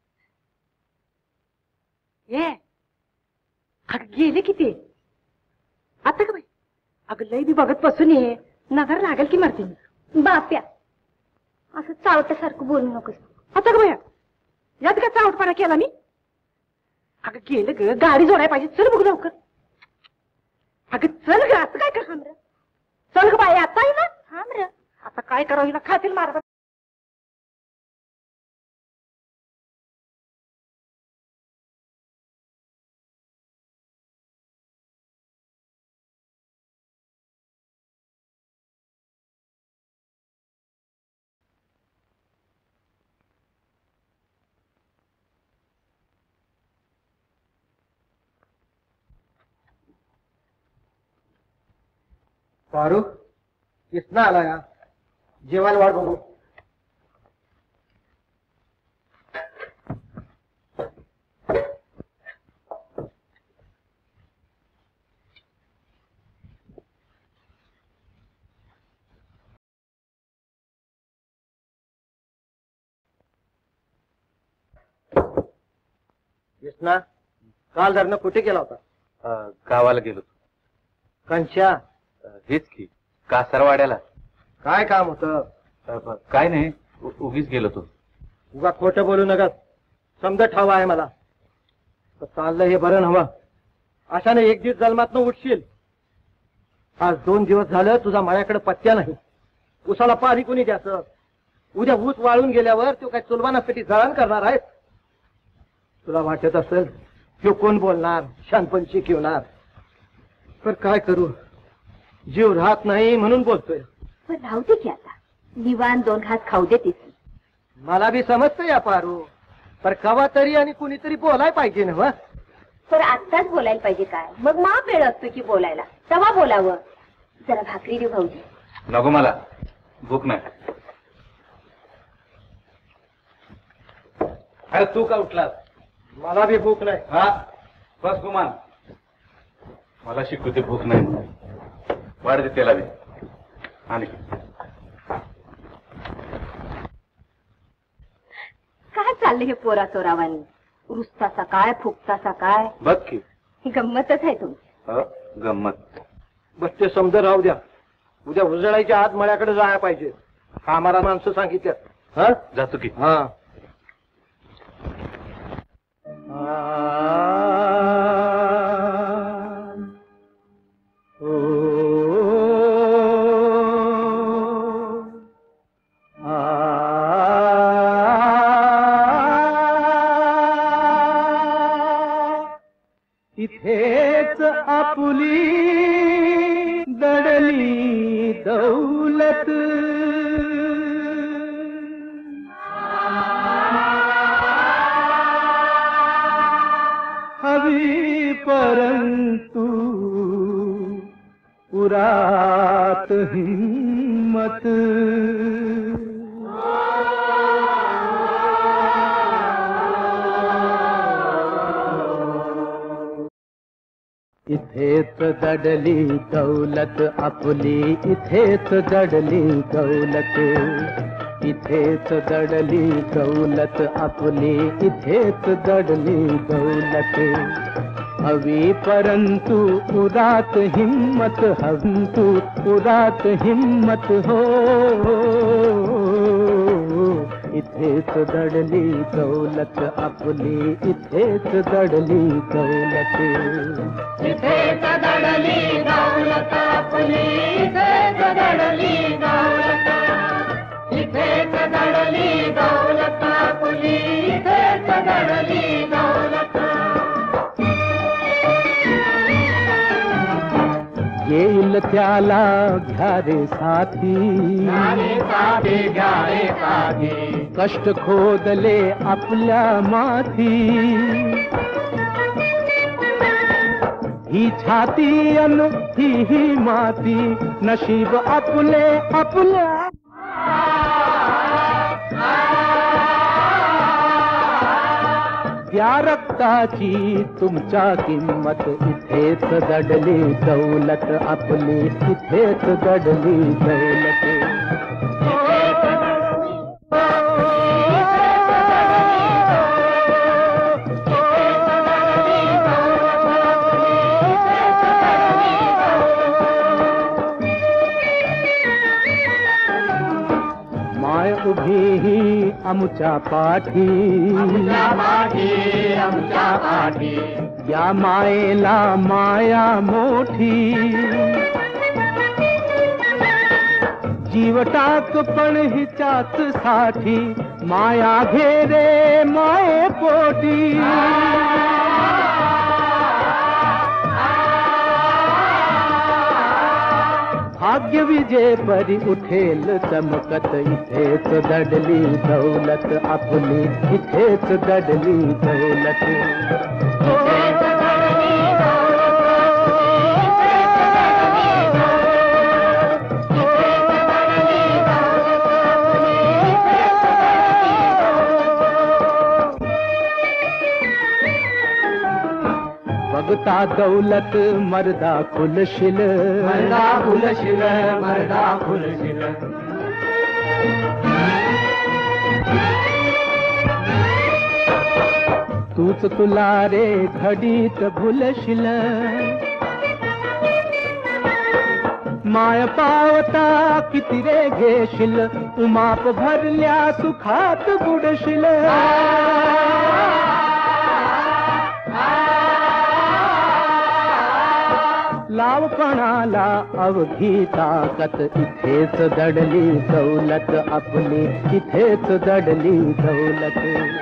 ये अगं गेले किती आता का बाई? अगं लई बी बघत बसून ये, नजर लागेल की मारते. बाप्या असं चावट्यासारखं बोलू नकोस. आता का बाया यात का चावटपणा केला मी? अगं गेलं ग, गाडी जोडाय पाहिजे. चल बघू लवकर. अगं चल ग, आता काय कर थांब. चल ग बाई आता आहे ना. थांब र, आता काय करावं हिला खातील मारत. पारू किसना आला या जेवायला वाट बघू. कृष्णा काल धरणं कुठे गेला होता? अं, गावाला गेलो होतो. कंच्या अं, हेच की कासारवाड्याला. काय काम होतं? अं, काय नाही उ- उगीच गेलो होतो. उगा खोटं बोलू नका. समजत हवा आहे मला. तर चाललं हे बरं नव्हं. अशाने एक दिवस जन्मातनं उठशील. आज दोन दिवस झालं तुझा मळ्याकडे पत्त्या नाही. उसाला पाणी कुणी द्यायचं? उद्या ऊस वाळून गेल्यावर तो काय चुलवानासाठी जळण करणार आहे? तुला वाटत असेल तो कोण बोलणार, शानपण शिकवणार. पण काय करू, जीव राहत नाही म्हणून बोलतोय. पण राहू दे की आता, निवान दोन घास खाऊ दे तिथे. मला बी समजतं या पारू, पर कवा तरी आणि कुणीतरी बोलाय पाहिजे ना. तर आत्ताच बोलायला पाहिजे काय? मग मा वेळ असतो की बोलायला, तेव्हा बोलावं. जरा भाकरी देऊ भाऊजी. नको मला भूक नाही. अरे तू का उठलास? मला बी भूक नाही. हा बस गुमान, मला शिकवते भूक नाही म्हणून. वाढ दे त्याला बी. आणि काय चाललं हे पोरा चोरावानी? रुसतासा काय, फुकतासा काय? बघ की गंमतच आहे तुमची. अ, गंमत. बस ते समज राहू द्या. उद्या उजळायच्या आत मळ्याकडे जायला पाहिजे. आम्हाला माणसं सांगितलं. हा जातो की. हा इथेच आपुली दडली दौलत. हवी परंतु उरात हिम्मत. इथेच दडली दौलत आपली, इथेच दडली दौलत. इथेच दडली दौलत आपली, इथेच दडली दौलत. हवी परंतु उरात हिम्मत, हंतु उरात हिम्मत हो. इथेच दडली दौलत आपली, इथेच दडली दौलत. इथेच दडली दौलत आपली, इथेच दडली दौलत. इथेच दडली दौलत आपली, इथेच दडली दौलत. येईल त्याला घ्या रे साथी, घ्या रे साथी. कष्ट खोदले आपल्या माथी. ही छाती अन ही ही माती, नशीब आपले आपल्या. या रक्ताची तुमच्या किंमत. इथेच दडली दौलत आपली, इथेच दडली दौलत. माय उभी ही आमच्या पाठी, आमच्या पाठी. या मायेला माया मोठी. जीव टाक पण हिच्याच साठी, माया घेरे माये पोटी. भाग्य विजय परी उठेल चमकत. इथेच दडली दौलत आपली, इथेच दडली दौलत. इथेच दडली दौलत, इथेच दडली दौलत. आता दौलत मर्दा खुलशिल मर्दा खुलशिल मर्दा खुलशिल तूच तुला रे घडीत भुलशिल माय पावता किती रे घेशील उमाप भरल्या सुखात बुडशील लावपणाला अवघी ताकत इथेच दडली दौलत आपली इथेच दडली दौलत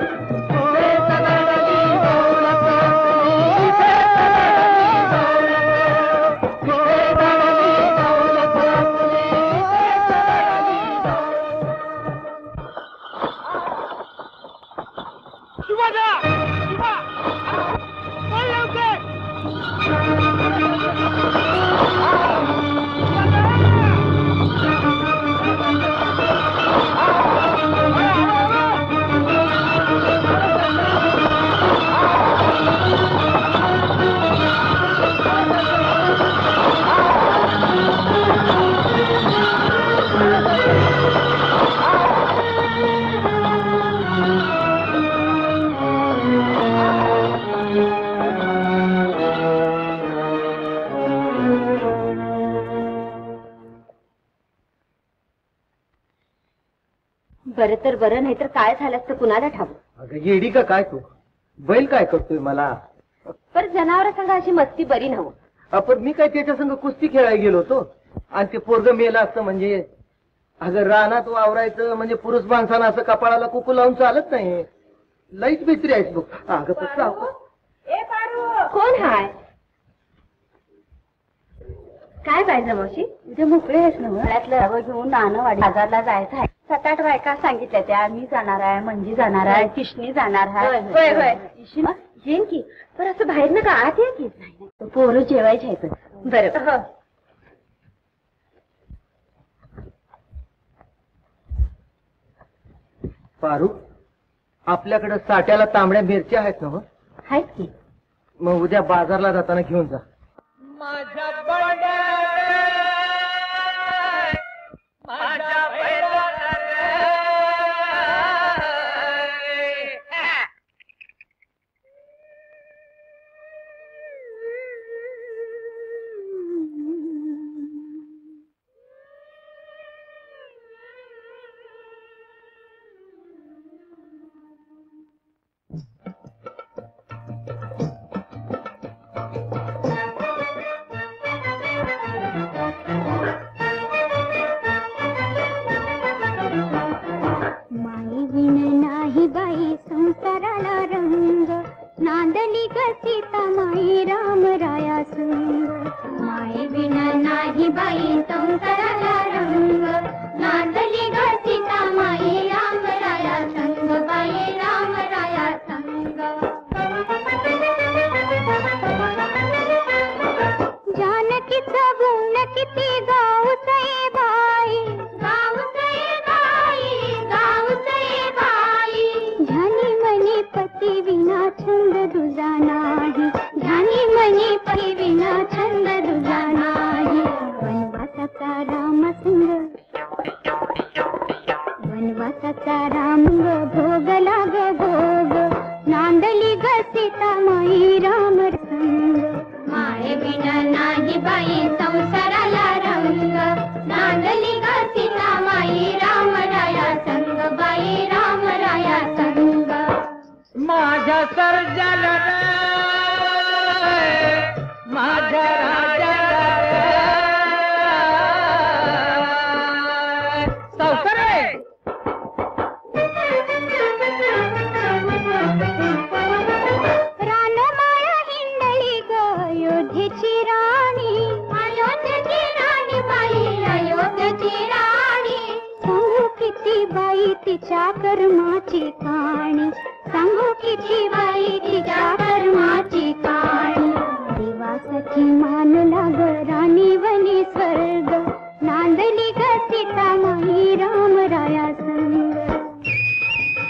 बरं तर बरं नाही तर काय झालं असतं कुणाला ठाव. अगं येडी का काय तू बैल काय करतोय मला पर जनावर संघ अशी मस्ती बरी नव्ह. आपण मी काय त्याच्या संग कुस्ती खेळायला गेलो होतो आणि ते पोरग मेलं असतं म्हणजे अगं रानात वावरायचं म्हणजे पुरुष माणसानं असं कपाळाला कुकू लावून चालत नाही. लईच बित्री आहेस बघ. अगं फक्त कोण हाय काय पाहिजे मावशी उद्या मोकळे आहेस ना घरातलं हवं घेऊन नाणं वाडी बाजारला जायचं आहे. सात आठ बायका सांगितल्या त्या मी जाणार आहे मंजी जाणार आहे किशनी जाणार आहे येईन की पण असं बाहेर ना का आत ये की नाही पोरं जेवायचे आहेत. बरं पारू आपल्याकडे साठ्याला तांबड्या मिरच्या आहेत ना मग आहेत की मग उद्या बाजारला जाताना घेऊन जा. माझ्या बंड्या माझ्या नांदली ग सीता माई राम राया संग माई विना नाही बाई संसाराला रंग नांदली ग सीता माई राम राया संग बाई राम राया संग जानकीचा गुण किती गाऊसई बाई गाऊसई बाई गाऊसई बाई झाली मनी पती विना छंद दुजा नाही झाली मनी पती विना छंद दुजा नाही वनवासाचा राम संग वनवासाचा राम भोग लाग भोग नांदली ग सीता माई राम संग माये विना नाही बाई संसाराला रंग नांदली ग सीता माई राम राया संग बाई राम राया संग माझ्या सर्जाला माझ्या राजाला सावकारे रानमाळा हिंडली ग अयोध्येची राणी अयोध्येची राणी बाई अयोध्येची राणी सांगू किती बाई तिच्या कर्माची काणी सांगू किती बाई तिच्या कर्माची काणी देवासाठी मान लाग राणी वनी स्वर्ग नांदली ग सीता माई राम राया संग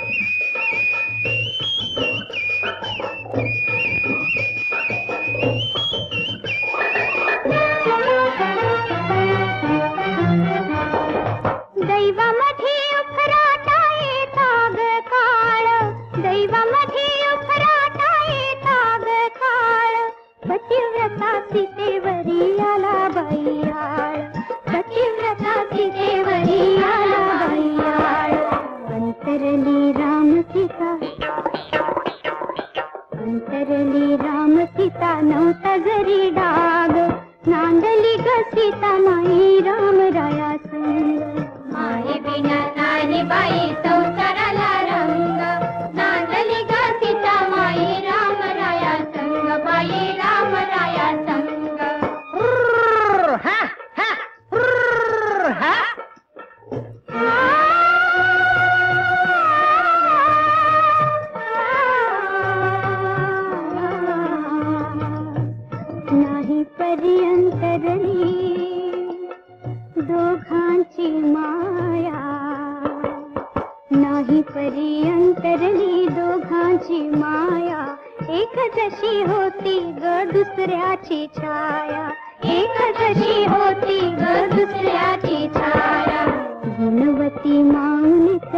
Thank you. सीता माई राम राया संग माई बिना नाही बाई संसाराला रंग नांदली ग सीता माई राम राया संग बाई राम राया संग हा हा हा नाही पर्यंतरली दोघांची माया नाही पर्यंतरली दोघांची माया एक जशी होती ग दुसऱ्याची छाया एक जशी होती ग दुसऱ्याची छाया गुणवती माऊलीच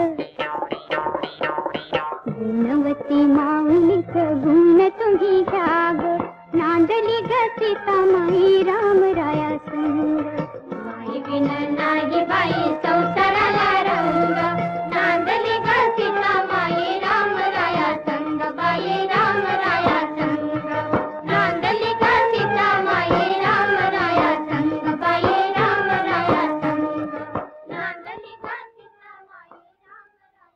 गुणवती माऊलीच गुण तुम्ही घ्या ग नांदली ग सीता माई राम राया संग माई बिन नाही बाई संसाराला रंग नांदली ग सीता माई राम राया संग बाई राम राया संग नांदली ग सीता माई राम राया संग बाई राम राया संग नांदली ग सीता माई राम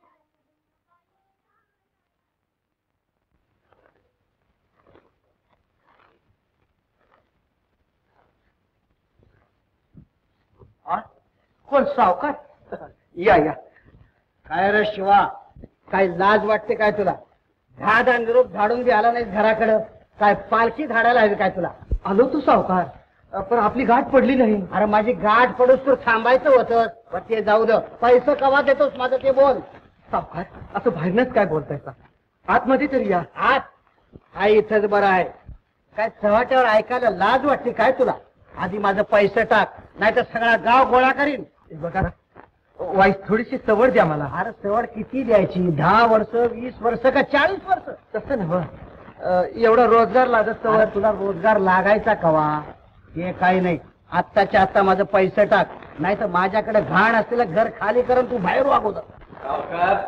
कोण सावकार या या काय रे शिवा काय लाज वाटते काय तुला झाड आणि निरोप झाडून बी आला नाही घराकडं काय पालखी झाडायला हवी काय तुला आलो तू सावकार पण आपली गाठ पडली नाही अरे माझी गाठ पडूस तर थांबायचं होतं पण ते जाऊ दे पैसे कवा देतोस माझं ते बोल सावकार असं बाहेरनच काय बोलताय का आतमध्ये तरी या आत हा इथंच बरं आहे काय चव्हाट्यावर ऐकायला लाज वाटते काय तुला आधी माझं पैसे टाक नाही तर सगळा गाव गोळा करीन बघा ना वाईस थोडीशी सवड द्या मला अरे सवड किती द्यायची दहा वर्ष वीस वर्ष का चाळीस वर्ष तसं ना एवढा रोजगार लागत सवड तुला रोजगार लागायचा कवा हे काही नाही आत्ताच्या आत्ता माझं पैसे टाक नाही तर माझ्याकडे घाण असलेलं घर खाली करून तू बाहेर वागवत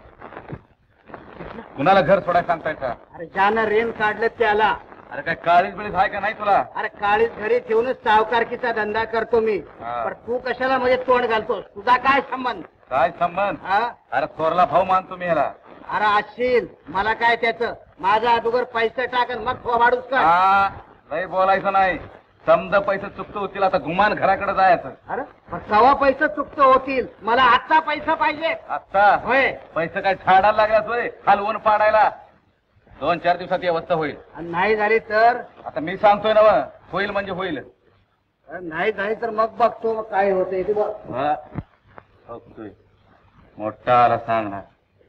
कुणाला घर सोडायला सांगताय का अरे ज्यानं रेन काढलं त्याला अरे काय काळीच बिळीच आहे का नाही तुला अरे काळीच घरी ठेवूनच सावकारकीचा धंदा करतो मी हा. पण तू कशाला म्हणजे तोंड घालतोस तुझा काय संबंध काय संबंध हा अरे थोरला भाऊ मानतो मी याला अरे असशील मला काय त्याचं माझा अगोदर पैसे टाक आणि मग वाढूच का हा लय बोलायचं नाही समजा पैसे चुकतो होतील आता गुमान घराकडे जायचं अरे मग केव्हा पैसे चुकतो होतील मला आजचा पैसा पाहिजे आता होय पैसे काय छाडायला लागलाच होय हलवून पाडायला दोन चार दिवसात ही अवस्था होईल आणि नाही झाली तर आता मी सांगतोय ना व, होईल म्हणजे होईल अरे नाही झाली तर मग बघतो मग काय होतंय ते बघ हा. बघतोय. मोठा आला सांगणार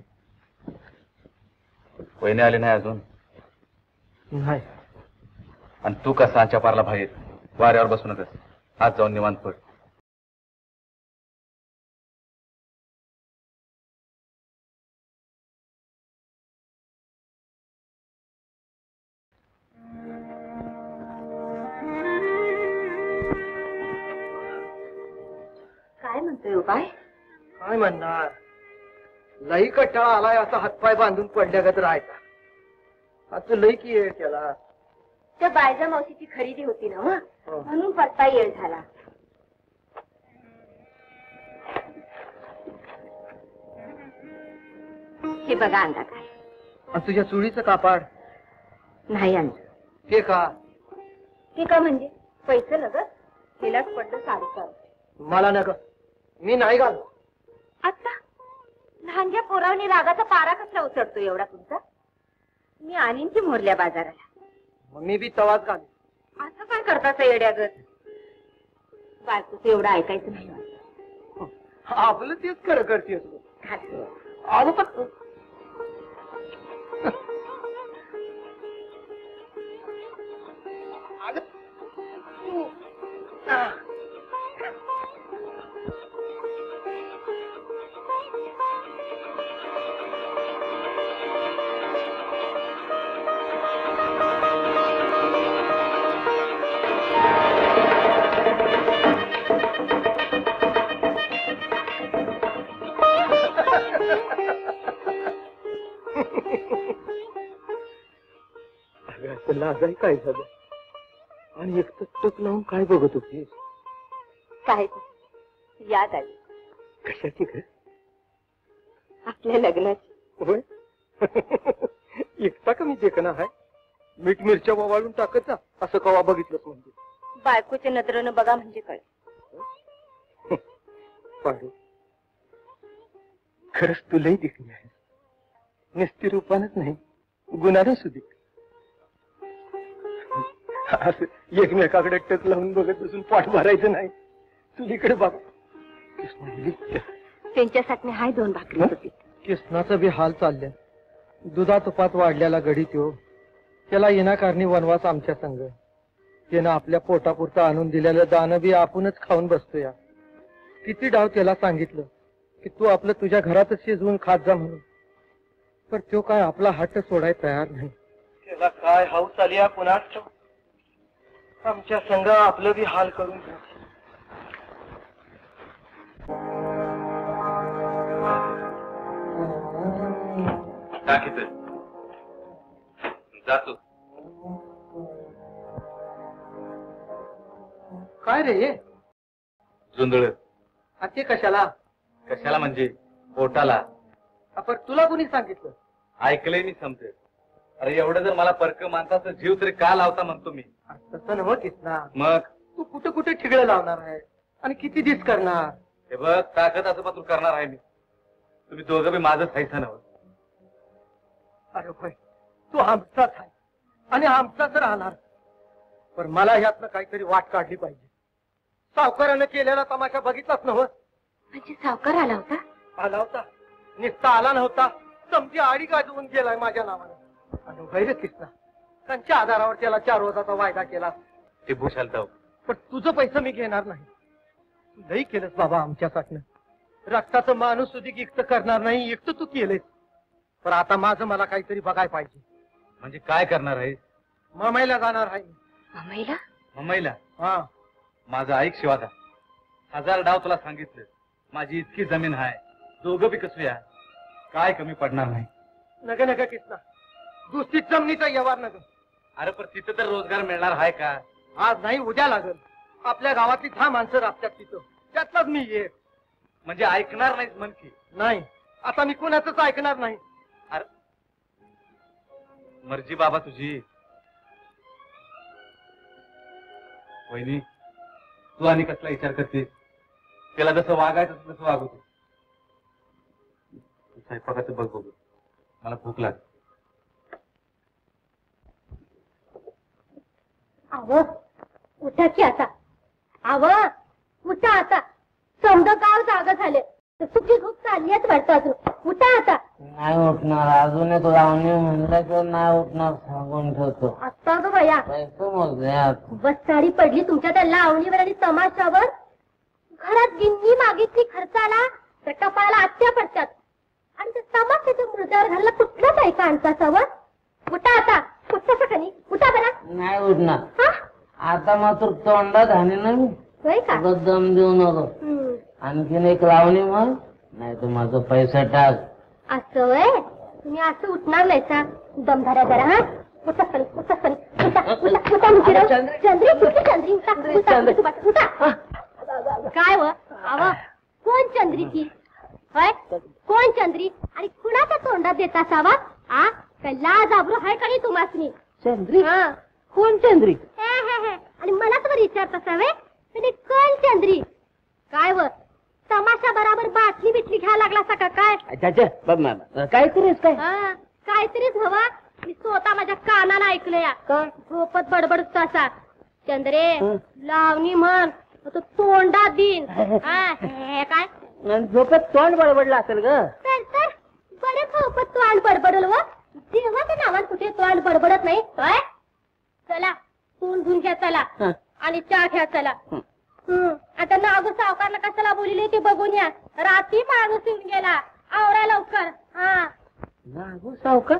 वहिनी आली नाही अजून नाही आणि तू का सांच्या पारला बाहेर वाऱ्यावर बसून होतस आज जाऊन निवांत पड काय म्हणतोय उपाय काय म्हणणार लई कट्टाळा आलाय असा हातपाय बांधून पडल्यागत राहायचा आता लई की आहे त्याला त्या बायजा मावशीची खरेदी होती ना मग हो. म्हणून पडता येळ झाला हे बघा अंगा काय आणि तुझ्या चुळीचं कापाड नाही आणलं ते का ते का म्हणजे पैसे लगत तिलाच पडलं साडेचार मला नका मी नाही घाल आता लहानच्या पोरावनी रागाचा पारा कसला उचडतो एवढा तुमचा मी आणीन की मोरल्या बाजाराला मग मी बी तवाच घाल असं काय करताच येड्यागत बायकोचं एवढं ऐकायचं नाही वाटत. आपलं तेच खरं करते घाल. अगं पण लाजाई काय झालं आणि एक टक लावून काय बघत होतीस साहेब याद आली. कशाची ग? आपल्या लग्नाची. होय. एकटा का मी देखना आहे. मीठ मिरच्या वाळून टाकत जा असं कवा बघितलंच म्हणजे. बायकोच्या नजरेनं बघा म्हणजे कळ. पाडू खरंच तू लई देखणी आहे. निस्ती रूपानच नाही गुणानं सुधी. असं एकमेकाकडे टक लावून बघत बसून पाठ भरायचं नाही. तुझीकडे बघ. त्यांच्यासाठी हाय दोन भाकरी होती. कृष्णाचा बी हाल चालल्या. दुधा तुपात वाढल्याला गडी त्यो. त्याला येणाकारणी वनवास आमच्या संग. त्यानं आपल्या पोटापुरता आणून दिलेलं दान बी आपणच खाऊन बसतोया. किती डाव त्याला सांगितलं की तू आपलं तुझ्या घरातच शिजवून खात जा म्हणून. पण तो काय आपला हट्ट सोडाय तयार नाही. त्याला काय हाऊस आली या कुणाच. आमच्या संग आपलं बी हाल करून घ्या. टाकीत जातो. काय रे जुंदळ. ते कशाला? कशाला म्हणजे पोटाला. आपण तुला कोणी सांगितलं? ऐकलंय मी समजेल. अरे एवढं जर मला परक मानता तर जीव तरी का लावता म्हणतो मी. तसं नव्हतीस ना. मग तू कुठे कुठे ठिगळं लावणार आहे आणि किती दिस करणार? हे बघ ताकद असं पात्र करणार आहे मी. तुम्ही दोघं बी माझंच खायचा नव्हतं. अरे भाई तू आमचाच आहे आणि आमचाच राहणार. पण मला ह्यातनं काहीतरी वाट काढली पाहिजे. सावकारानं केलेला तमाशा बघितलाच नव्हत. म्हणजे सावकार आला होता? आला होता. निस्ता आला नव्हता. समजी आडी गाजवून गेलाय माझ्या नावानं. आणि भैर कृष्णा त्यांच्या आधारावर त्याला चार रोजाचा वायदा केला. ते भूषाल जाऊ. पण तुझं पैसे मी घेणार नाही. तू लई केलंस बाबा आमच्यासाठी. रक्ताचं माणूस सुधी इक्त करणार नाही. एकटं तू केलंस. पण आता माझं मला काहीतरी बघायला पाहिजे. म्हणजे काय करणार आहे? मुंबईला जाणार आहे. मुंबईला? मुंबईला? हा. माझं ऐक शिवादा. हजार डाव तुला सांगितलं. माझी इतकी जमीन आहे. दोघं बी कसूया. काय कमी पडणार नाही. नग नग कृष्णा दुसरी जमिनीचा व्यवहार नग. अरे पण तिथं तर रोजगार मिळणार आहे का? आज नाही उद्या लागल. आपल्या गावातली दहा माणसं राबतात तिथं. त्यातलाच मी ये. म्हणजे ऐकणार नाहीस म्हण की? नाही आता मी कोणाचंच ऐकणार नाही. अरे मर्जी बाबा तुझी. वहिनी तू आणि कसला विचार करते? त्याला जसं वागायचं तसं वागवतो. स्वयंपाकाचं बघ बघ. मला भूक लागते. आव उठा की आता. आव उठा आता. समजा गाव जागा झाले. तुझी झोप चाललीच वाटतं अजून. उठा आता. नाही उठणार. अजून एक लावणी म्हणलं तर नाही उठणार सांगून ठेवतो. आता ग बया पैसे मोजले. बस साडी पडली तुमच्या त्या लावणीवर आणि तमाशावर. घरात गिन्नी मागितली खर्चाला तर कपाळाला आत्या पडतात. आणि त्या तमाशाच्या मुर्द्यावर घालला कुठला पैसा आणता सवर. उठा आता. उठता सकनी. उठा बरा. नाही उठणार. आता मात्र तोंडात हानी नाही. दम देऊ नको. आणखीन एक लावणी मग नाही तर माझं पैसा टाक. असं वय तुम्ही असं उठणार नाही का? दम धरा जरा. हा उठा सनी. उठा सनी. उठा उठा उठा मुझे चंद्री. कुठली चंद्री? उठा उठा उठा. काय व आव कोण चंद्री ती? होय कोण चंद्री? आणि कुणाच्या तोंडात देता असावा? आ कल्ला जाबरू हाय का नाही तुम्हासनी? चंद्री? हा कोण चंद्री? आणि मला तर विचारत असावे कोण चंद्री? काय व तमाशा बराबर बाटली बिटली घ्या लागला सका काय? काहीतरीच काय? हा काहीतरीच हवा. मी स्वतः माझ्या कानाला ऐकलं या. झोपत बडबडत असा. चंद्रे लावणी म्हण तोंडात दिन. हे काय झोपेत तोंड बडबडलं असेल ग. तर तर बरे झोपत तोंड बडबडल व. देवाच्या नावात कुठे तोंड बडबडत नाही. काय चला तोंड धुवून घ्या चला. आणि चहा घ्या चला. हम्म आता नागू सावकारला कशाला बोलिले ते बघून या. रात्री माणूस येऊन गेला. आवरा लवकर. हा नागू सावकार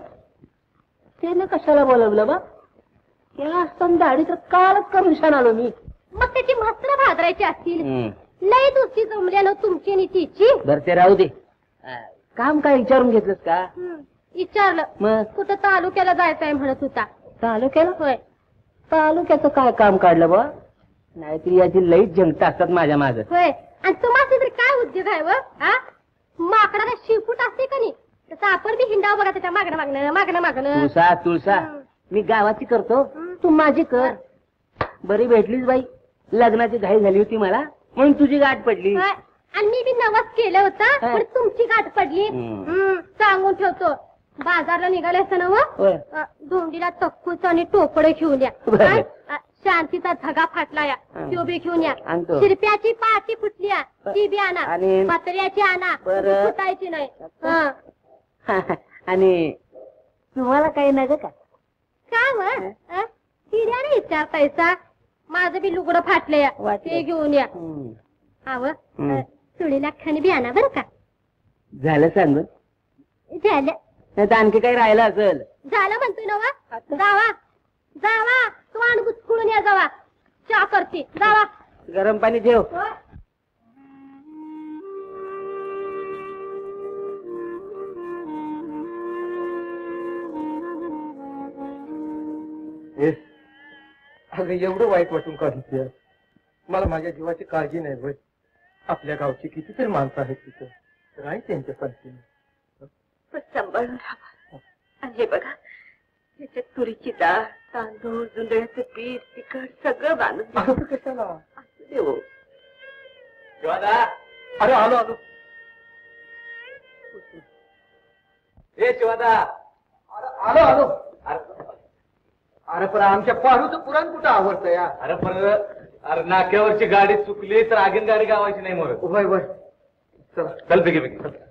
त्याने कशाला बोलवलं बा? त्याला असताना दाढी तर कालच करून छान आलो मी. मग त्याची मस्त्र भादरायची असतील. लई दुसरी जमल्यानं तुमची आणि तिची. बर ते राहू दे. काम काय विचारून घेतलंस का? विचारलं. मग कुठं तालुक्याला जायचंय म्हणत होता. तालुक्याला? होय. तालुक्याचं काय काम काढलं बा? नाहीतरी याची लईच झंकट असतात माझ्या माझं. होय, आणि तुम्हाला तरी काय उद्योग आहे व हा? माकडाला शिरपूट असते का नाही तसं आपण बी हिंडाव बघा त्याच्या मागणं मागणं मागणं मागणं. तुळसा तुळसा मी गावाची करतो, तू माझी कर. बरी भेटलीच बाई, लग्नाची घाई झाली होती मला म्हणून तुझी गाठ पडली. होय, आणि मी बी नवस केलं होतं हा. पण तुमची गाठ पडली. हम्म. हम्म, सांगून ठेवतो. बाजारला निघाले असतं ना होय. व धोंडीला तक्कूच आणि टोपडे घेऊन या. बरं. काय? अ, शांतीचा धगा फाटला या हा. तो बी घेऊन या. आणतो. शिरप्याची पाटी फुटली या ती बी आणा. आणि- पत्र्याची आणा, बरं. फुटायची नाही. हा. आणि तुम्हाला काही नाही का? काय व अ? तिड्याने विचारतायचा. माझं बी लुगडं फाटलं या वाटलं. ते घेऊन या. हम्म. आव हम्म. सुळीला खाणी बी आणा बरं का. झालं सांग बरं. झालं नाही तर आणखी काही राहिलं असेल. झालं म्हणतोय ना वा. जावा जावा तू आण गुचकुळून या जावा. चहा करते जावा. गरम पाणी ठेव. अगं एवढं वाईट वाटून काढते मला. माझ्या जीवाची काळजी नाही होय. आपल्या गावची कितीतरी माणसं आहेत तिथं, राही त्यांच्या संख्येने. सांभाळून राहा. आणि हे बघा त्याच्यात तुरीची डाळ, तांदूळ, जुंधळ्याचं पीठ, तिखट सगळं बांधून असं कशाला? असू दे हो. शिवादा, अरे आलो आलो. ए शिवादा, अरे आलो आलो. अरे अरे पण आमच्या पारूचं पुराण कुठं आवडतं या? अरे पण अरे नाक्यावरची गाडी चुकली तर आगीन गाडी गावायची नाही मोर. वय वय चल. चल बेगी बेगी चल.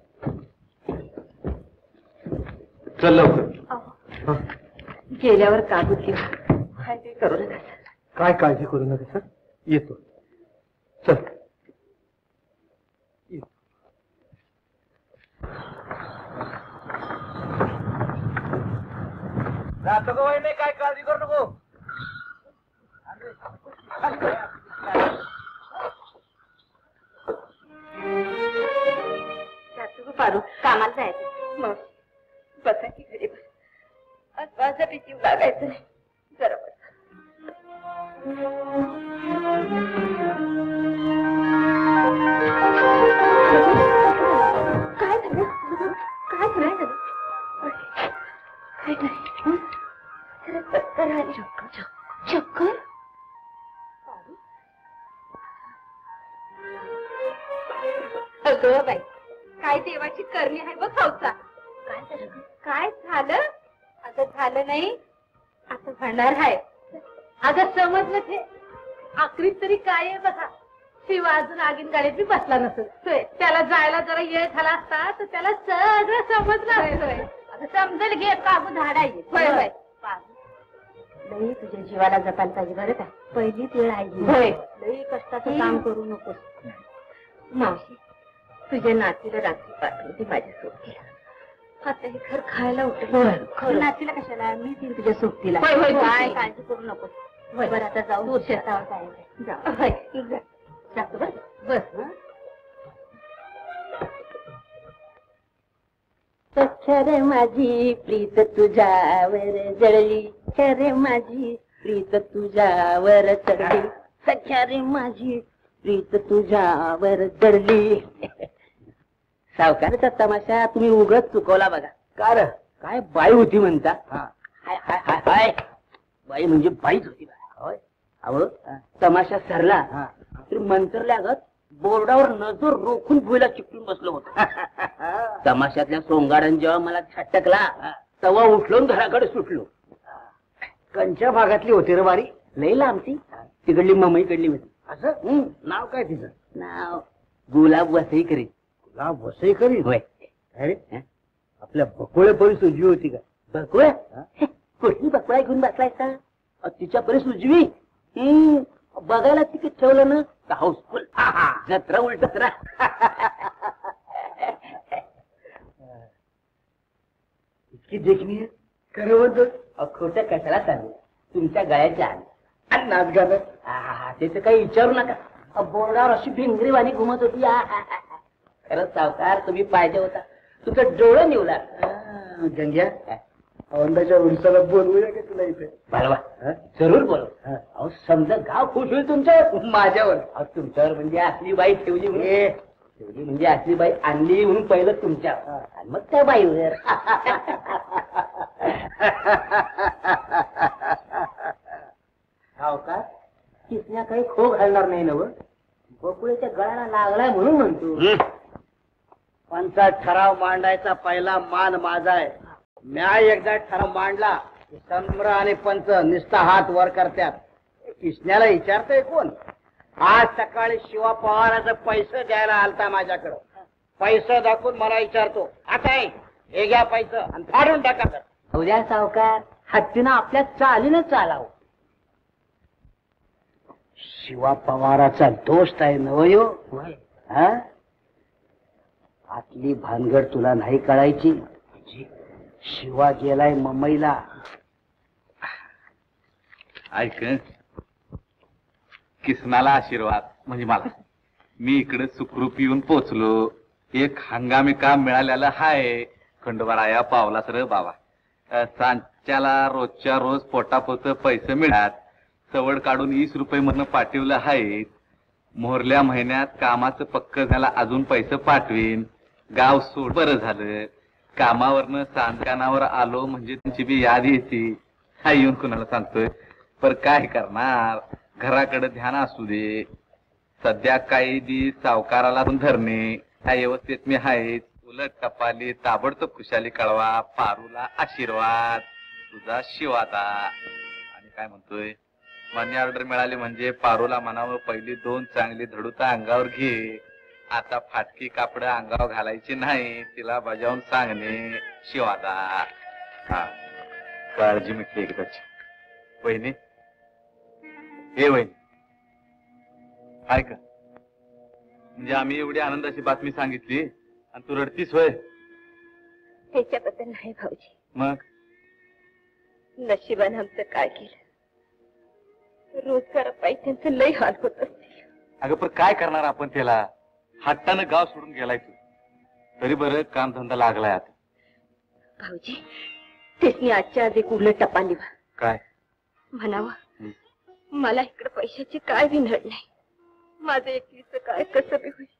चल लवकर. गेल्यावर काबूत घेऊ. काळजी करू नका. काय काळजी करू नका सर, येतो. चल. जातो का नाही, काय काळजी करू नको. पारू कामाला जायचं मग बसा की घरी बस. आज माझा बी जीव लागायचं नाही. जरा बस. काय झालं काय झालं काय नाही. जरा चक्कर आली. चक्कर अगं बाई काय देवाची करणी आहे बघ हौसा. काय झालं काय झालं? आता झालं नाही आता होणार आहे. अगं समजलं ते आखरीत तरी काय आहे बघा. शिवा अजून आगीन गाडीत बी बसला नसत. त्याला जायला जरा येळ झाला असता तर त्याला सगळं समजलं. अगं समजेल घे काबू धाडा ये. होय होय लई तुझ्या जीवाला जपायला पाहिजे बरं का. पहिलीच वेळ आहे. होय लई कष्टाचं काम करू नकोस. मावशी तुझ्या नातीला रात्री पाठवते माझ्या सोबतीला. आता हे घर खायला उठलं. नातीला कशाला मी ती तुझ्या सोबतीला. काय काळजी करू नको. बरं आता जाऊ शेतावर जायचं. जातो बस बस. सख्या माझी प्रीत तुझ्यावर जळली. खरे माझी प्रीत तुझ्यावर चढली. सख्या रे माझी प्रीत तुझ्यावर जळली. सावकाराचा तमाशा तुम्ही उगाच चुकवला बघा. कार काय बाई होती म्हणता. हाय हाय हाय हाय बाई म्हणजे बाईच होती. होय अहो तमाशा सरला तर मंतरल्या गत बोर्डावर नजर रोखून भुईला चिकटून बसलो होतो. तमाशातल्या सोंगाड्यान जेव्हा मला छटकला तेव्हा उठलो घराकडे सुटलो. कंच्या भागातली होती रे बारी. लई लांबती. तिकडली मम्मीकडली होती. असं नाव काय तिचं? नाव गुलाब वसई करी. गुलाब वसई करी होय. अरे आपल्या बकुळे परी सुजवी होती का? बकुळे कुठली बकुळा घेऊन बसलायचा? तिच्या परी सुजवी बघायला तिकीट ठेवलं ना तर हाऊसफुल. जत्रा उलट जत्रा. इतकी देखणी आहे खरं म्हणतो. खोट्या कशाला चालू तुमच्या गळ्याच्या आणि नाच गाणं त्याच काही विचारू नका. बोर्डावर अशी भिंगरीवाणी घुमत होती. खरंच सावकार तुम्ही पाहिजे होता. तुझं डोळं निवला. गंग्या औंधाच्या उरसाला बोलवूया का तुला इथे? बरोबर जरूर बोल. अहो समजा गाव खुश होईल तुमच्यावर. माझ्यावर अहो तुमच्यावर म्हणजे असली बाई ठेवली म्हणजे ठेवली म्हणजे असली बाई आणली म्हणून पहिलं तुमच्यावर आणि मग त्या बाईवर. सावकार किसन्या काही खो घालणार नाही ना. बकुळेच्या गळ्याला लागलाय म्हणून म्हणतो. पंचा ठराव मांडायचा पहिला मान माझा आहे. म्या एकदा ठराव मांडला सम्र आणि पंच निस्ता हात वर करतात. किसन्याला विचारतोय कोण? आज सकाळी शिवा पवाराचा पैसे द्यायला आलता माझ्याकडं. पैसे दाखवून मला विचारतो आता हे घ्या पैसे आणि फाडून टाका. उद्या सावकार हत्तीनं आपल्या चालीनं चालावं. शिवा पवाराचा दोस्त आहे नवयो. हा आतली भानगड तुला नाही कळायची. शिवा गेलाय मुंबईला. ऐक किसनाला आशीर्वाद म्हणजे मला. मी इकडे सुखरूप येऊन पोचलो. एक हंगामी काम मिळालेलं हाय. खंडोबाराया पावला सर बाबा. सांच्याला रोजच्या रोज पोटापोत पैसे मिळतात. सवड काढून वीस रुपये मधनं पाठवलं आहेत. मोरल्या महिन्यात कामाचं पक्क झाला अजून पैसे पाठवीन. गाव सोड बरं झालं. कामावरनं सांदकानावर आलो म्हणजे त्यांची बी याद येते. हा येऊन कुणाला सांगतोय. पर काय करणार घराकडे ध्यान असू दे. सध्या काही दिस सावकाराला धरणे ह्या व्यवस्थेत मी आहेच. उलट टपाली ताबडतोब खुशाली कळवा. पारूला आशीर्वाद तुझा शिवादा. आणि काय म्हणतोय मनी ऑर्डर मिळाली म्हणजे पारूला म्हणावं पहिली दोन चांगली धडूता अंगावर घे. आता फाटकी कापड अंगावर घालायची नाही. तिला बजावून सांगणे शिवादा. हा काळजी मिटली एकदाची. वहिनी हे वहिनी ऐका म्हणजे आम्ही एवढी आनंदाची बातमी सांगितली आणि तू रडतीस होय. ह्याच्याबद्दल नाही भाऊजी. मग नशिबाने आमचं काय केलं. रोजगार पैशांचं लय हाल होत असतील. अगं पण काय करणार आपण त्याला. हट्टानं गाव सोडून गेलाय तू. तरी बरं काम धंदा लागलाय आता. भाऊजी तेच आजच्या आज एक उलट टपाली व्हा. काय म्हणावं मला इकडे पैशाची काय बी नड नाही. माझं एकलीचं काय कसं बी होईल.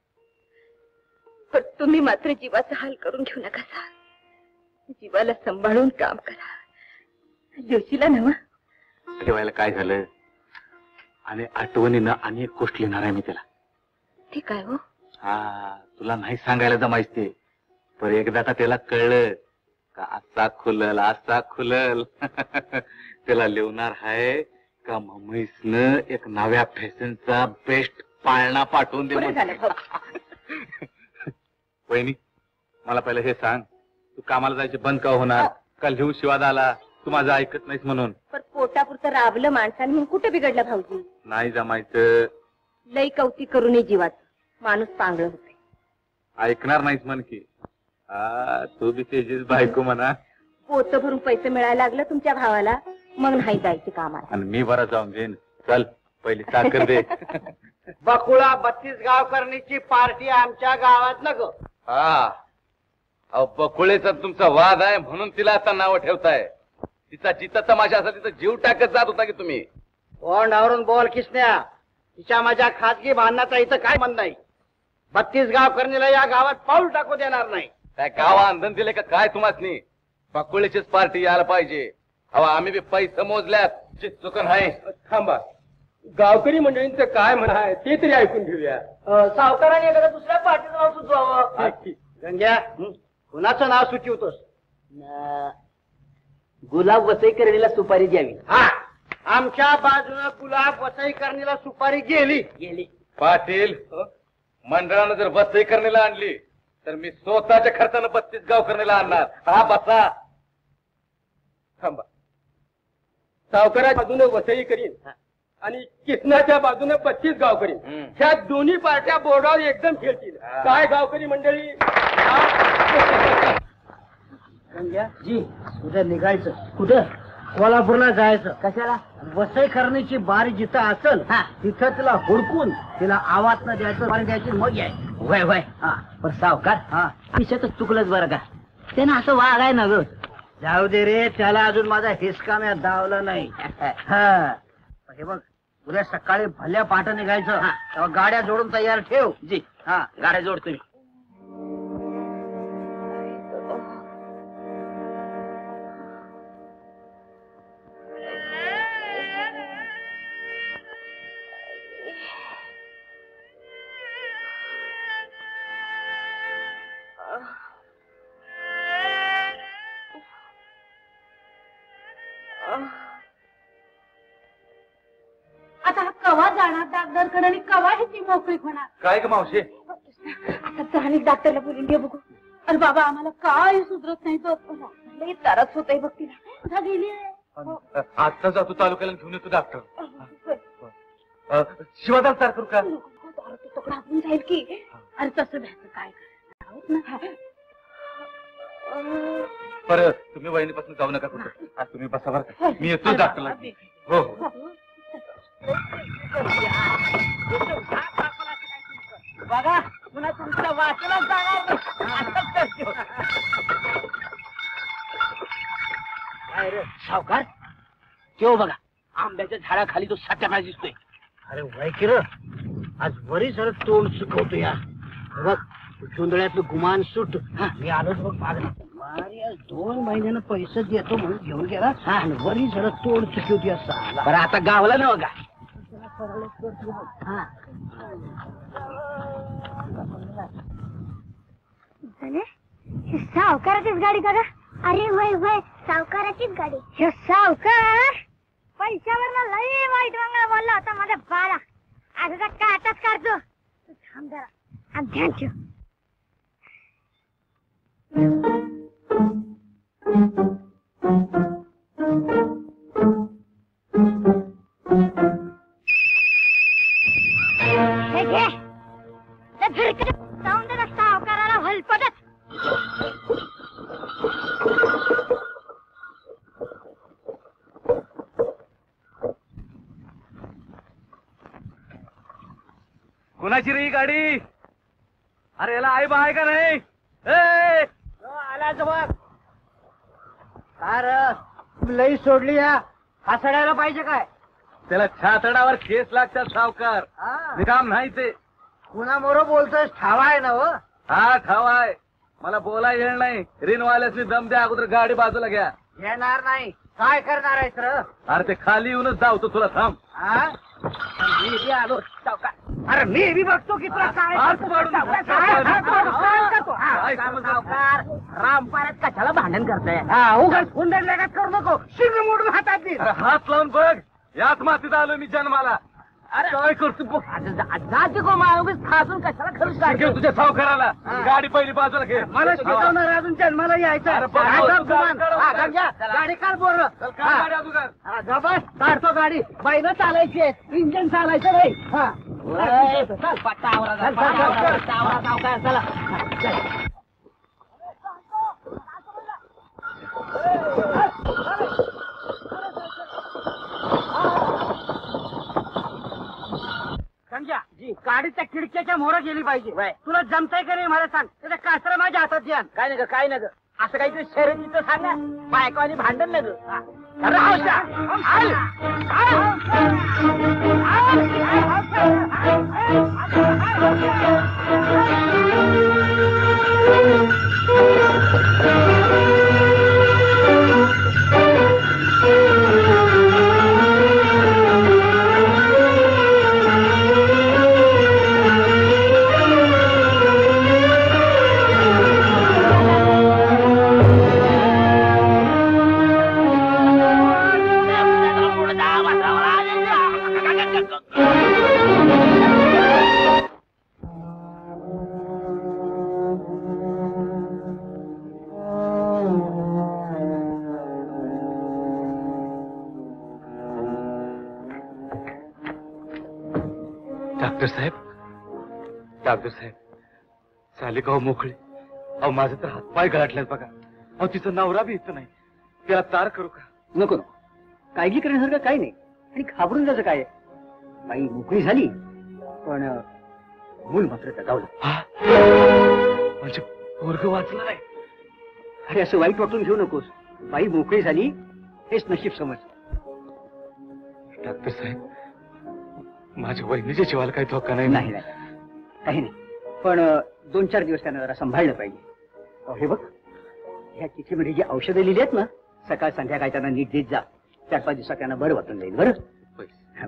पण तुम्ही मात्र जीवाचा हाल करून घेऊ नका. जीवाला सांभाळून काम करा. जोशीला नवा ठेवायला काय झालं आणि आठवणीनं आणि एक गोष्ट लिहिणार आहे मी त्याला. ते काय हो. हा तुला नाही सांगायला जमायच ते. पण एकदा का त्याला कळलं का असा खुलल असा खुलल त्याला लिहणार आहे का मम्मीसनं एक नव्या फॅशनचा बेस्ट पाळणा पाठवून दे. वहिनी मला पहिलं हे सांग तू कामाला जायचे बंद का होणार. काल लिहून शिवाद आला तू माझं ऐकत नाहीस म्हणून. पण पोटापुरतं राबलं माणसाने म्हणून कुठे बिघडलं भाऊजी. नाही जमायचं. लई कौतिक करू नये जीवात. माणूस पांगळ होते. ऐकणार नाहीस म्हण की. हा तू बी तेजीच बायको म्हणा. पोत भरून पैसे मिळायला लागलं तुमच्या भावाला मग नाही जायचे कामाला. आणि मी बरं जाऊन देईन. चल पहिली साखर दे. बकुळा बत्तीस गावकरणीची पार्टी आमच्या गावात न ग. हा अहो बकुळेचा तुमचा वाद आहे म्हणून तिला आता नाव ठेवताय. तिचा जिता तमाशा असा तिचा जीव टाकत जात होता की तुम्ही. तोंडावरून बोल किसन्या. तिच्या माझ्या खाजगी भांडणाचा इथं काय मन नाही. बत्तीस गावकरणीला या गावात पाऊल टाकू देणार नाही. काय गावा अंधन दिले का काय तुम्हासनी. बकुळेचीच पार्टी यायला पाहिजे. अहो आम्ही बी पैसे मोजल्यात. चुकन आहे. थांबा गावकरी मंडळींचं काय म्हणा आहे ते तरी ऐकून घेऊया. सावकाराने एखाद्या दुसऱ्या पार्टीचं नाव सुचवावं. गंग्या कुणाचं नाव सुचवतोस. गुलाब वसईकरणीला सुपारी द्यावी. हा आमच्या बाजूने गुलाब वसईकरणीला सुपारी गेली गेली. पाटील मंडळानं जर बसई करणीला आणली तर मी स्वतःच्या खर्चानं बत्तीस गाव करणीला आणणार. हा बसा. थांबा सावकाराच्या बाजूने वसई करीन आणि किसनाच्या बाजूने पच्चीस गाव करीन. ह्या दोन्ही पार्ट्या बोर्डावर एकदम खेळतील. काय गावकरी मंडळी. गंग्या जी उद्या निघायचं. कुठं. कोल्हापूरला जायचं. कशाला. वसई करण्याची बारी जिथं असेल तिथं तिला हुडकून तिला आवाज न द्यायचं बारी द्यायची मग याय. वय वय. हा पण सावकार हा पिशाच चुकलंच बरं का. त्यानं असं वागाय ना ग. जाऊ दे रे, त्याला अजून माझा हिसका मी दावला नाही. हा. हे बघ, उद्या सकाळी भल्या पाठ निघायचं. तेव्हा गाड्या जोडून तयार ठेव. जी हा, गाड्या जोडतो मी. आता हा कवा जाणार डॉक्टरकडे आणि कवा ह्याची मोकळी होणार? काय ग मावशी? आता चालेल डॉक्टरला बोलून घे बघू. अरे बाबा आम्हाला काय सुधरत नाही तो लई तरच होतंय बघ तिला. कुठं गेली? आता जातो तालुक्याला घेऊन येतो डॉक्टर. शिवादाल तयार करू का? तुकडा आपण जाईल की. अरे तसं भ्यायचं काय करायचं बरं तुम्ही वहिनीपासून जाऊ नका कुठं. आज तुम्ही बसा बरं का, मी येतो डॉक्टरला. हो हो. बघा पुन्हा तुमच्या वाचनात जाणार काय रे सावकार, केव बघा आंब्याच्या झाडाखाली तो सत्यानाश दिसतोय. अरे वय की र, आज वरी सर तोंड सुकवतो या. बघ चुंदळ्यातलं गुमान सुट. मी आलोच बघ मागणी. आज दोन महिन्यानं पैसे देतो म्हणून घेऊन गेला आणि वरी सर तोंड चुकवतो असा. बरं आता गावला ना बघा. सावकाराचीच गाडी का? अरे होय होय सावकाराचीच गाडी. हे सावकार पैशावर लई वाईट वांगळा बोलला होता माझ्या बाला. आता काय आताच काढतो. थांब जरा आणि ध्यान ठेव. हे घे जाऊन दे सावकाराला हलपटत. कोणाची रे ही गाडी? अरे याला आई बा आहे का नाही? ए! आला बघ. अरे लई सोडली या. हसडायला पाहिजे काय? त्याला छातडावर केस लागतात सावकार. काम नाही ते. कुणा मोर बोलतोय? ठावा आहे ना हो. हा ठावा आहे. मला बोला येणार नाही. रिनवाल्यासनी दम द्या, अगोदर गाडी बाजूला घ्या. येणार नाही. काय करणार आहे सर? अरे ते खाली येऊनच जावतो तुला. थांब. मी बी आलो सावकार. अरे मी बी बघतो की तुला काय हात पाडून- सावकार रामपाऱ्यात कशाला भांडण करताय? उगाच हुंदड लगात करू नको. शिंग मोडून हातात दे. अरे हात लावून बघ. याच मातीत आलो मी जन्माला. अरे काय करतो बघ. जाती को माणूस खासून कशाला खर्च घे तुझ्या सावकाराला. गाडी पहिली बाजूला घे. मला शिकवणार अजून जन्माला यायचं. अरे बघ, काय तू काम गुमान? गाडी हा, काढ. गंग्या, गाडी काढ बोर. चल, काढ गाडी अगोदर. गबस काढतो गाडी. बाईनं चालायची इंजन चालायचं नाही. हा चल पट्टावर चल, चल, चल, चल. सावकार चला. समजा जी गाडी त्या खिडक्याच्या मोहर गेली पाहिजे. तुला जमतंय का नाही मला सांग. त्याचा कासरा माझ्या हातात द्या. काय नग काय नग असं काहीतरी शर्यतीचं सांगा. बायको आणि भांडण नग. डॉक्टर साहेब, डॉक्टर साहेब, चाले का हो मोकळे? अहो माझं तर हातपाय गळाटल्यात बघा. अहो तिचं नवरा बी इथं नाही. त्याला तार करू का? नको नको. काळजी करण्यासारखं काही नाही. आणि घाबरून जायचं काय? बाई मोकळी झाली पण मूल मात्र दगावलं. म्हणजे पोरग वाचलं नाही. अरे असं वाईट वाटून घेऊ नकोस. बाई मोकळी झाली हेच नशीब समज. डॉक्टर साहेब, माझ्या वहिनीच्या जीवाला काही धोका नाही. नाही नाही काही नाही, पण अं, दोन चार दिवस त्यानं जरा सांभाळलं पाहिजे. अहो, हे बघ, ह्या चिठ्ठीमध्ये जी औषधं लिहिली आहेत ना, सकाळ संध्याकाळ त्यांना नीट देत जा. चार पाच दिवसात त्यांना बरं वाटून जाईल. बरं. हा.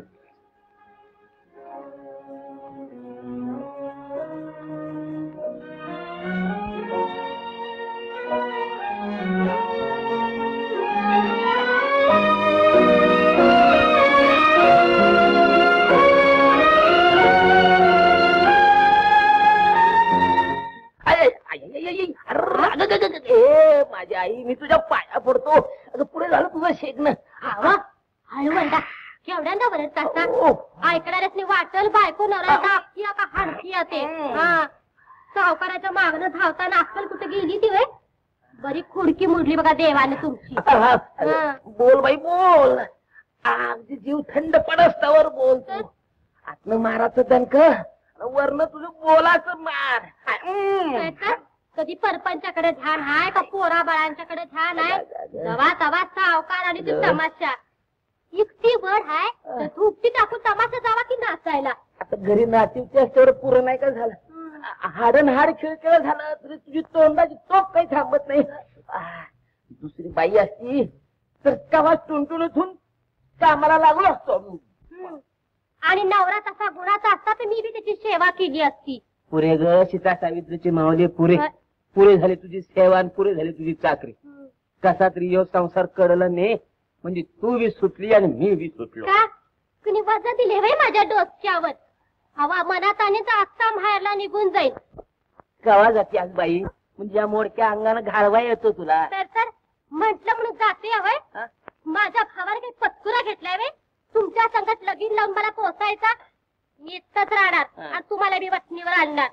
माझी आई, मी तुझ्या पाया पडतो. अगं पुढे झालं तुझं शेकणं. हळवंडा केवढ्यांदा बरं तसा ऐकणाऱ्याच वाटल बायको नवरा दाखी का हाणकी ते. हा, सावकाराच्या मागणं धावताना अक्कल कुठे गेली ती वे. बरी खुडकी मुडली बघा देवाने तुमची. बोल बाई बोल, अगदी जीव थंड पडस्तावर बोल. तू आतनं माराचं दणक, वरनं तुझं बोलाचं मार. कधी परपंचाकडे ध्यान आहे का पोरा बाळांच्याकडे ध्यान आहे. दवा तवा सावकार आणि तू तमाशा इतकी वड आहे तर तू उपटी टाकून तमाशा जावा की नाचायला. आता घरी नातीवच्या तेवढं पुरं नाही का झालं. हाडन हाड खेळ खेळ झालं तरी तुझी तोंडाची तोप काही थांबत नाही. दुसरी बाई असती तर कवा टुनटुन उठून कामाला लागलो असतो. आणि नवरा तसा गुणाचा असता तर मी बी त्याची सेवा केली असती. पुरे ग सीता सावित्रीचे मावले पुरे. पुरे झाले तुझी सेवा आणि पुरे झाली तुझी चाकरी. कसा तरी योग संसार कडला ने म्हणजे तू बी सुटली आणि मी बी सुटलो. का कुणी वजा दिले वय माझ्या डोक्यावर. हवा मनात आणि आत्ता बाहेरला निघून जाईल. कवा जाते आज बाई, म्हणजे या मोडक्या अंगानं घालवा येतो तुला. तर तर म्हंटल म्हणून जाते हवय. माझ्या भावाने काही पत्कुरा घेतलाय वे. तुमच्या संगत लगीन लावून मला पोसायचा. मी इथंच राहणार आणि तुम्हाला बी वतनीवर आणणार.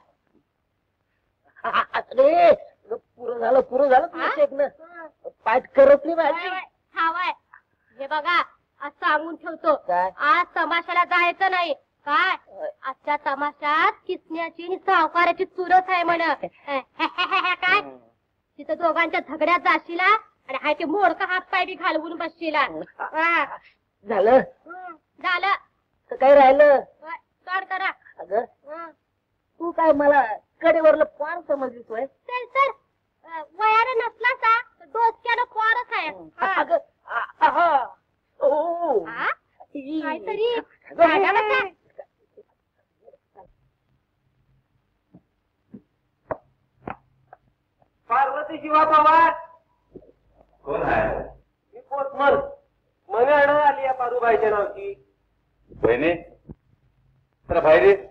अरे पुरं झालं पुरं झालं तुझं शेकणं. पाठ करत नाही माझी. हवाय हे बघा, आज सांगून ठेवतो. काय? आज तमाशाला जायचं नाही. काय आजच्या तमाशात किसण्याची आणि सावकाराची चुरस आहे म्हण. काय तिथं दोघांच्या झगड्यात जाशीला आणि हाय ते मोडका हात पाय बी घालवून बसशीला. झालं झालं तर काय राहिलं. कर करा. अगं तू काय मला कडेवरलं पार समजलीस वय. तर तर वयानं नसला का डोसक्यानं पोरच आहे. अगं ओ काहीतरी जागा बसा. पार्वती शिवा पवार कोण आहे? मी पोचमल मने आण आली या पारूबाईच्या नावची. बहिणी जरा बाहेर ये.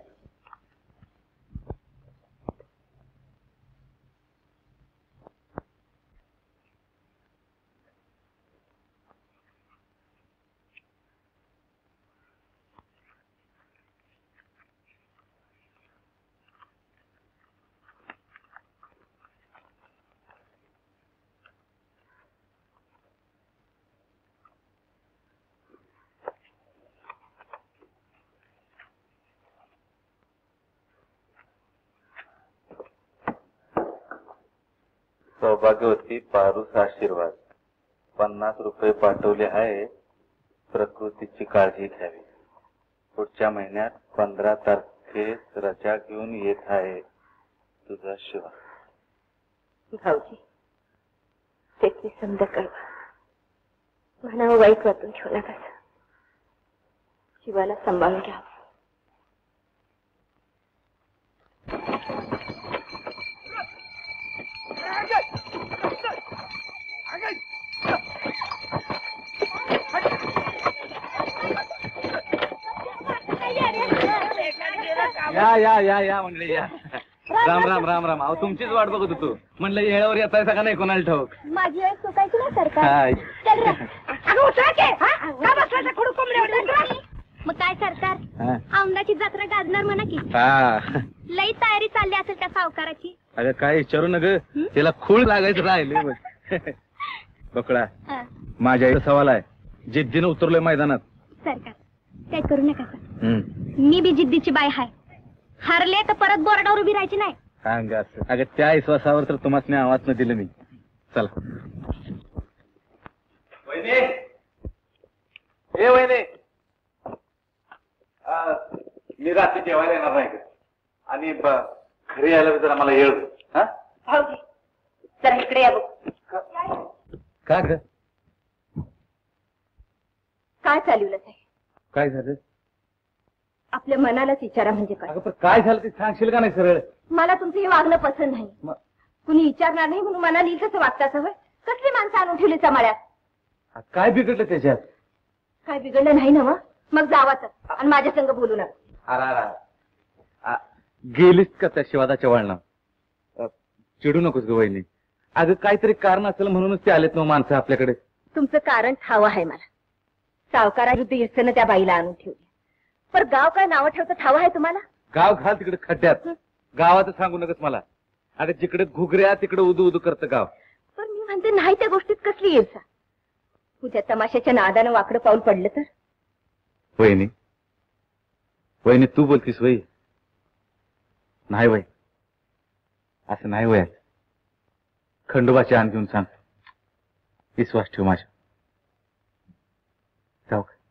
सौभाग्यवती पारूस आशीर्वाद पन्नास रुपये पाठवले आहे. प्रकृतीची काळजी घ्यावी. पुढच्या महिन्यात पंधरा तारखेस रजा घेऊन येत आहे. तुझा शिवा. भाऊजी त्याची समजा कळवा. म्हणावं वाईट वाटून घेऊ नका. शिवाला सांभाळून घ्या. या या या या मंडळी या. राम राम राम राम. अहो तुमचीच वाट बघत होतो. म्हणलं येळावर येतायचा का नाही कोणाला ठाऊक. माझी वेळ चुकायची ना सरकार. हाय. चल रे. अगं उठा की. का बसवायचं खुडू कोंबड्यावर. मग काय सरकार औंधाची जत्रा गाजणार म्हणा की. हा लई तयारी चालली असेल त्या सावकाराची. अगं काय विचारू न ग. त्याला खूळ लागायचं राहिले बघ. बकळा माझ्या इथं सवाल आहे. जिद्दीनं उतरलोय मैदानात. सरकार काय करू नका सर. मी बी जिद्दीची बाई हाय. हरले तर परत बोर्डावर उभी राहायची नाही. सांग असं. अगं त्या विश्वासावर तर तुम्हाला आवाज न दिलं मी. चला वहिनी ए वहिनी मी रात्री जेवायला येणार नाही आणि घरी यायला जरा मला येळ हा भाऊजी जरा इकडे या बघ. का ग काय चालवलं आहे काय झालं आपल्या मनालाच विचारा म्हणजे काय. अगं पण काय झालं ते सांगशील का नाही सरळ. मला तुमचं हे वागणं पसंत नाही. कुणी विचारणार नाही म्हणून मनाला येईल कसं वागताच हवं. कसली माणसं आणून ठेवली समाळ्यात. काय बिघडलं त्याच्यात. काय बिघडलं नाही ना मग जावाच आणि माझ्या संग बोलू नका. अरा गेलीस का त्या शिवादाच्या वळणात. चिडू नकोस ग वहिनी. अगं काहीतरी कारण असेल म्हणूनच ते आलेत ना माणसं आपल्याकडे. तुमचं कारण ठाव आहे मला. सावकाराविरुद्ध इर्षेनं त्या बाईला आणून ठेवली. पण गाव काय नावं ठेवतं ठाव आहे तुम्हाला. गाव घाल तिकडे खड्ड्यात. गावात सांगू नकस मला. अगं जिकडे घुगऱ्या तिकडे उदू उदू करतं गाव. पण मी म्हणते नाही त्या गोष्टीत कसली ईर्षा. तुझ्या तमाशाच्या नादानं वाकडं पाऊल पडलं तर. वहिनी वहिनी तू बोलतीस वही नाही वय असं नाही वयात. खंडोबाची आण घेऊन सांग. विश्वास ठेव माझ्या. जाऊ का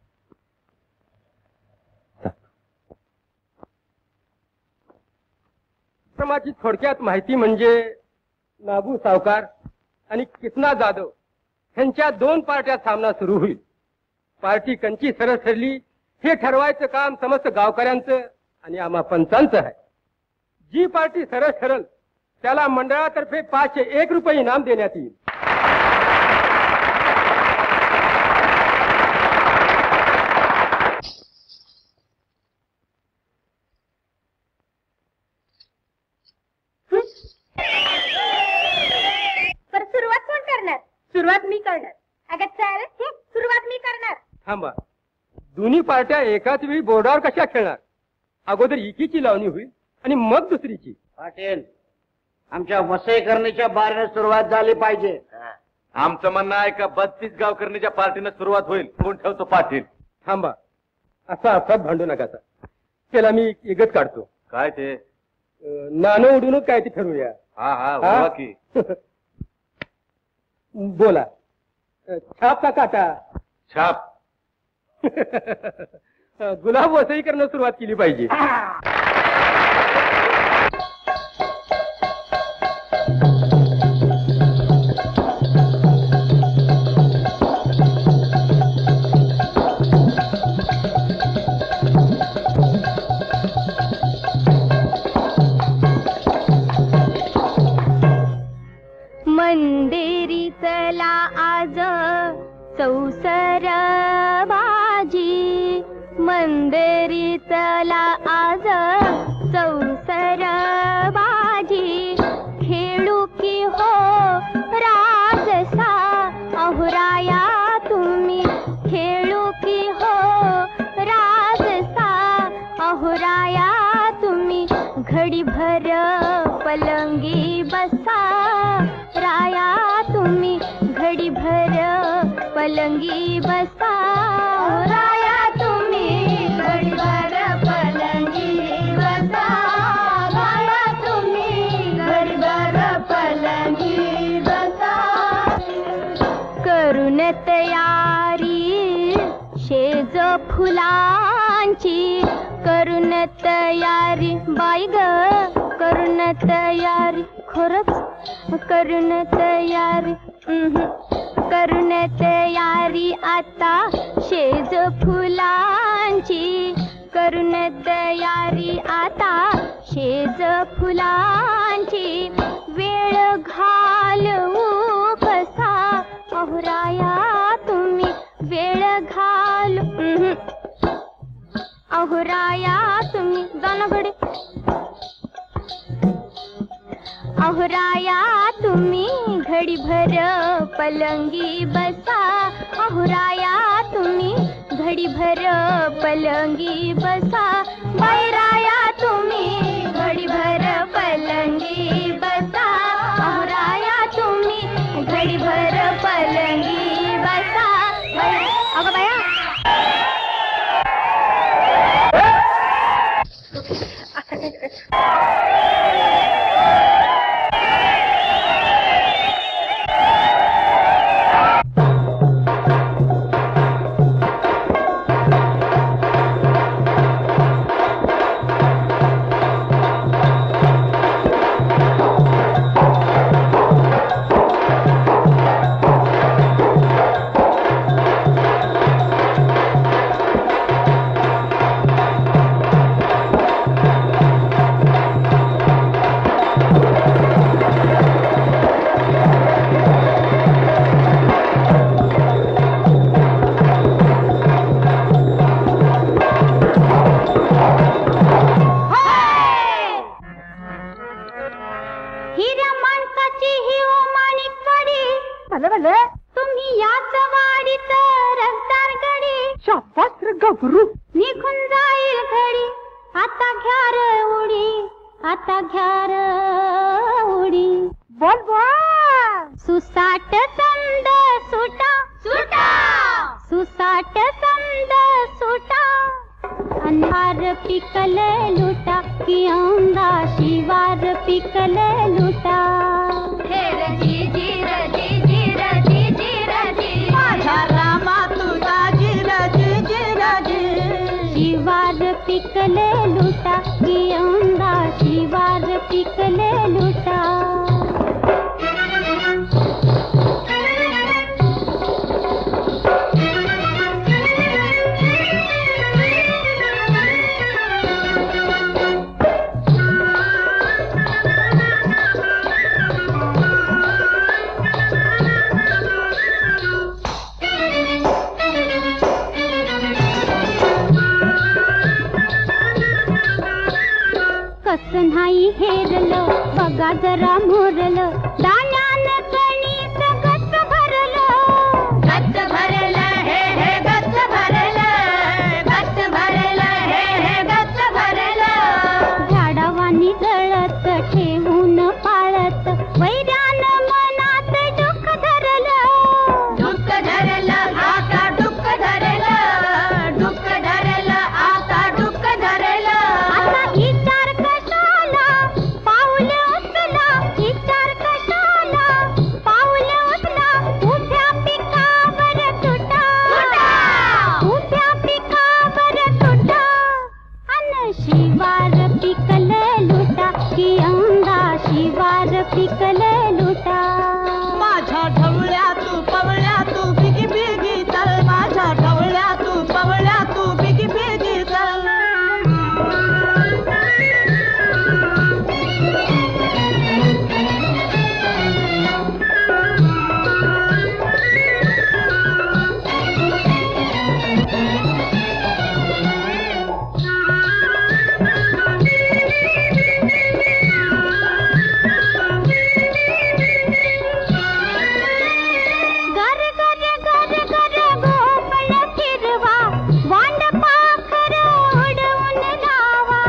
क्रमाची थोडक्यात माहिती म्हणजे नागू सावकार आणि किसना जाधव यांच्या दोन पार्ट्या सामना सुरू होईल. पार्टी कंची सरळ ठरली हे ठरवायचं काम समस्त गावकऱ्यांचं आणि आम्हा पंचांचं आहे. जी पार्टी सरळ ठरल त्याला मंडळातर्फे पाचशे एक रुपये इनाम देण्यात येईल. पर सुरुवात कोण करणार. सुरुवात मी करणार. अगं चाल सुरुवात मी करणार. थांबा. दोन्ही पार्ट्या एकाच वेळी बोर्डावर कशा खेळणार. अगोदर एकीची लावणी होईल आणि मग दुसरीची. पाटील आमच्या वसईकरणीच्या बारीनं सुरुवात झाली पाहिजे. आमचं म्हणणं आहे का बत्तीस गाव करणीच्या पार्टीनं सुरुवात होईल. कोण ठेवतो पाटील. थांबा. असा असाच भांडू नकाचा. त्याला मी एकच काढतो. काय ते नाणं उडूनच काय ते ठरवूया. हा हा उडवा की. बोला. छाप का काटा. छाप. गुलाब वसई करणं सुरुवात केली पाहिजे. मंदिरी चला आज चौसर बाजी. मंदिरी चला आज चौसर बाजी. खेळू की हो राजसा अहुराया तुम्ही. खेळू की हो राजसा अहुराया तुम्ही. घडी भर पलंगी बसा राया तुम्ही. घडी भर पलंगी बसा राया तुम्ही. घडी भर पलंगी बसा राया तुम्ही. घडी भर पलंगी बसा. करून तयारी शेज फुलांची. करून तयारी बाई ग करून तयारी. खरंच करून तयारी. करून तयारी आता शेज फुलांची. करून तयारी आता शेज फुलांची. वेळ घालवू कसा अहुराया तुम्ही. वेळ घालू अहुराया तुम्ही. जाना घडी. अहुराया तुम्ही घडी भर पलंगी बसा. अहुराया तुम्ही घडी भर पलंगी बसा. बैराया तुम्ही घडी भर पलंगी बसा. अहुराया तुम्ही घडी भर पलंगी बसा. अगं बाया हिऱ्या माणसाची ही ओ माणिकवाडी भले भले तुम्ही याच वाडीत रंगदार गडी शाबास रे गबरू निघून जाईल घडी आता घ्या र उडी आता घ्या र उडी बोल बोल सुसाट समद सुटा सुटा सुसाट समद सुटा अंधार पिकले लुटा की औंदा शिवार पिकले लुटा हे रजी जी रजी जी रजी जी रजी माझ्या रामा तुझा जी रजी जी रजी शिवार पिकले लुटा की औंदा शिवार पिकले लुटा कस नाही हेरलं बघा जरा मोरलं दाण्यानं कणीस गच्च भरलं गच्च भरलं हे हे गच्च भरलं गच्च भरलं हे हे गच्च भरलं झाडावानी जळत ठेवून पाळत वैरानं मनात दुःख धरलं दुःख धरलं आता दुःख धरलं दुःख धरलं आता दुःख धरलं आता विचार पाऊल उचला विचार कशाला पाऊल उचला उभ्या पिकावर तुटा उभ्या पिकावर तुटा अन शिवार पिकले लुटा की अंगा शिवार पिकले लुटा माझ्या ढवळ्या तू पवळ्या तू बिगी बिगी चल माझ्या ढवळ्या तू पवळ्या तू बिगी बिगी चल गर गर गर गर गोपळ फिरवा वांड पाखर उडवून लावा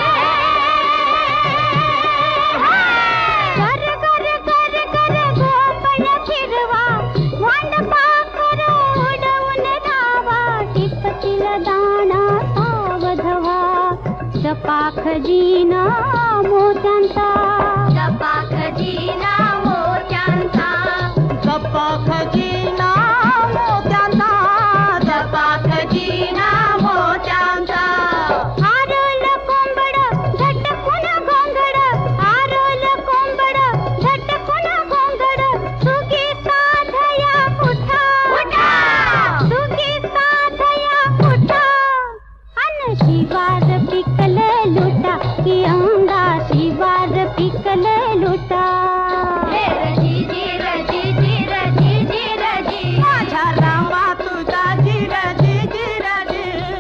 गर गर गर गर गोपळ फिरवा वांड पाखर उडवून लावा टिपतील दाणा सावधवा जपाख जीना मोत्यांचा जपाख जीना मोत्यांचा जपा खजीना मोत्यांचा जपा खजीना मोत्यांचा आरल कोंबड झटकून गोंगड आरल कोंबड झटकून गोंगड सुगी साधया उठा सुगी साधया उठा अन शिवार पिकले लुटा की अंगा शिवार पिकले लुटा हे रजी जी रजी जी रजी जी रजी माझ्या रामा तुझा जी रजी जी रजी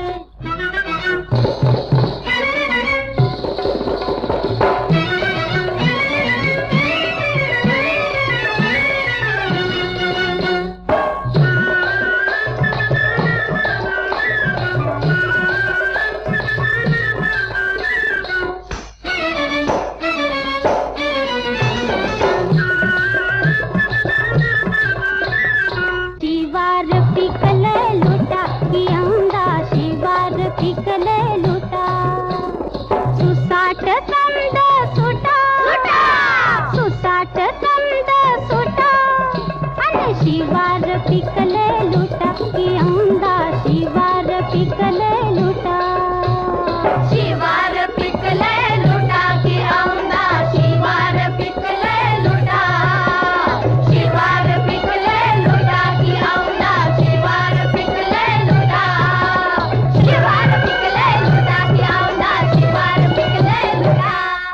शिवार पिकले लुटा की अंगा शिवार पिकले लुटा सुसाट समद सुटा सुसाट समद सुटा अन शिवार पिकले लुटा की अंगा शिवार पिकले लुटा शिवार पिकले लुटा की अंगा शिवार पिकले लुटा शिवार पिकले लुटा की अंगा शिवार पिकले लुटा शिवार पिकले लुटा की अंगा शिवार पिकले लुटा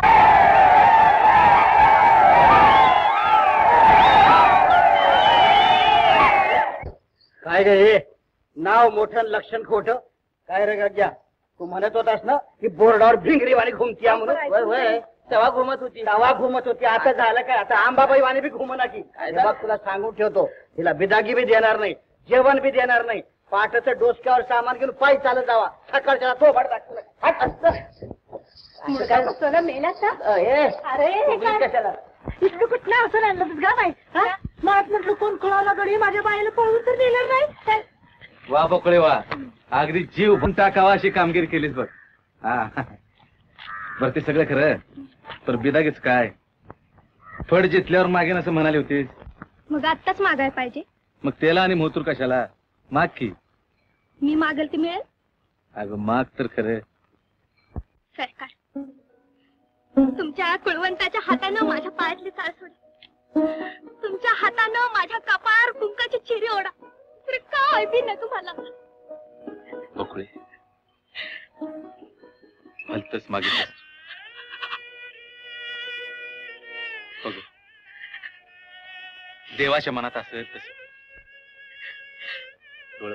काय रे हे नाव मोठं लक्षण खोटं काय रे गग्या तू म्हणत होतास ना की बोर्डावर भिंगरी वाणी घुमतीया म्हणून वय वय तेव्हा घुमत होती. तवा घुमत होती, आता झालं काय? आता आंबाबाई वाणी बी घुमना की. काय हे बघ तुला सांगून ठेवतो, तिला बिदागी बी देणार नाही, जेवण बी देणार नाही. पाटाचं डोसक्यावर सामान घेऊन पायी चालत जावा. सकाळच्या तो भड मुलगा बसवला मेलाचा. अरे हे काय? कशाला इतकं कुठलं असं आणलं तुझं बाई? मला म्हटलं कोण कळवला गडी माझ्या बाईला पळून तर नेलं नाही. वा बोकळे वा, अगदी जीव पण टाकावा अशी कामगिरी केलीस बघ. हा बरं ते सगळं खरं, तर बिदागीच काय फड जितल्यावर मागेन असं म्हणाली होतीस. मग आत्ताच मागायला पाहिजे. मग तेला आणि मोतूर कशाला? माग की. मी मागल ते मिळेल. अगं माग तर खरं. सरकार तुमच्या कुळवंताच्या हातानं माझ्या पायातली चाळ सोडा. तुमच्या हातानं माझ्या कपार कुंकाची चिरी ओढा. तर काय बी ना तुम्हाला. बोकळे भलतच मागितलं. बघ देवाच्या मनात असेल तसं डोळं.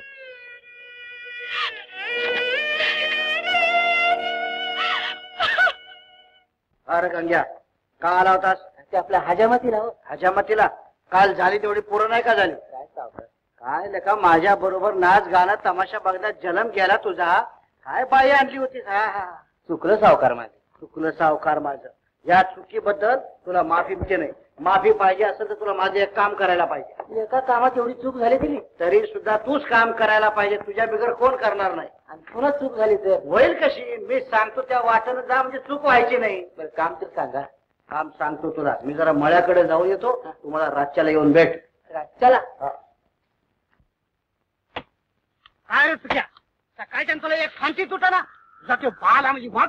अरे गंग्या का आला होतास? ते आपल्या हजामतीला हो. हजामतीला काल झाली तेवढी पूर्ण नाही का झाली? काय सावकार काय लेका माझ्या बरोबर नाच गाणं तमाशा बघण्यात जन्म गेला तुझा. काय बाई आणली होतीस? हा हा चुकलं सावकार माझं. चुकलं सावकार माझं. या चुकीबद्दल तुला माफी मिळते नाही. माफी पाहिजे असेल तर तुला माझं एक काम करायला पाहिजे. एका कामात एवढी चूक झाली तरी तरी सुद्धा तूच काम करायला पाहिजे. तुझ्या बिगर कोण करणार नाही. आणि पुन्हा चूक झाली तर होईल कशी? मी सांगतो त्या वाटेनं जा, म्हणजे चूक व्हायची नाही. बरं काम तर सांगा. काम सांगतो तुला. मी जरा मळ्याकडे जाऊन येतो, तुम्हाला रातच्याला येऊन भेट. चला. काय रे तुझ्या सकाळच्या तुला एक फांती तुटा ना तुझा तो बाल म्हणजे वाघ.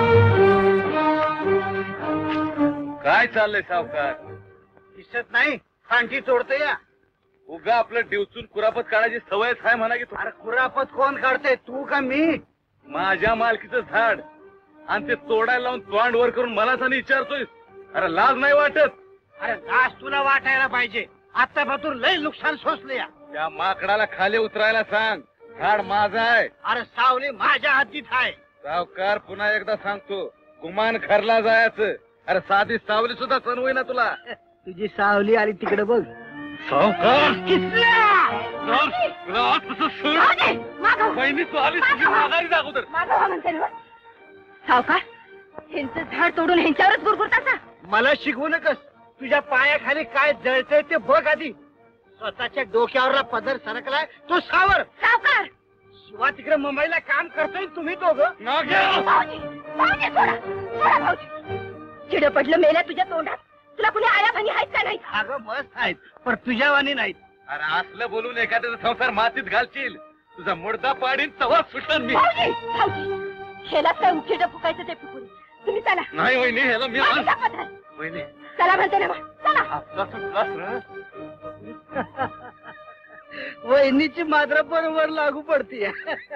काय चाललंय सावकार? दिसत नाही फांती तोडतो या. उगा आपलं डिवचून कुरापत काढायची सवयच आहे म्हणा की. अरे कुरापत कोण काढते, तू का मी? माझ्या मालकीचं झाड आणि ते तोडायला लावून तोंड वर करून मलाच आणि विचारतोय. अरे लाज नाही वाटत? अरे लाज तुला वाटायला पाहिजे. आतापासून लय नुकसान सोसले या. त्या माकडाला खाली उतरायला सांग. झाड माझं आहे. अरे सावली माझ्या हातीत आहे. सावकार पुन्हा एकदा सांगतो, गुमान खरला जायचं. अरे साधी सावली सुद्धा सण होईना तुला. तुझी सावली आली तिकडे बघ. सावकार सावकार ह्यांचं झाड तोडून ह्यांच्यावरच गुरगुरता. मला शिकवू नकस. तुझ्या पायाखाली काय जळतंय ते बघ आधी. स्वतःच्या डोक्यावरला पदर सरकलाय तो सावर. सावकार शिवा तिकडे मुंबईला काम करतोय तुम्ही दोघं. चिड पडलं मेल्या तुझ्या तोंडात. तुला कुणी आया पाणी आहेत का नाही? अगं मस्त आहेत पण तुझ्या वाणी नाहीत. अरे असलं बोलून एखाद्याचा संसार मातीत घालशील. तुझा मुडदा पाडीन तवा सुटन मी. शेला काय उचिड फुकायचं ते फुकून. तुम्ही चला. नाही वहिनी ह्याला मी वहिनी चला म्हणते ना मग. चला. वहिनीची मात्र बरोबर लागू पडतीये.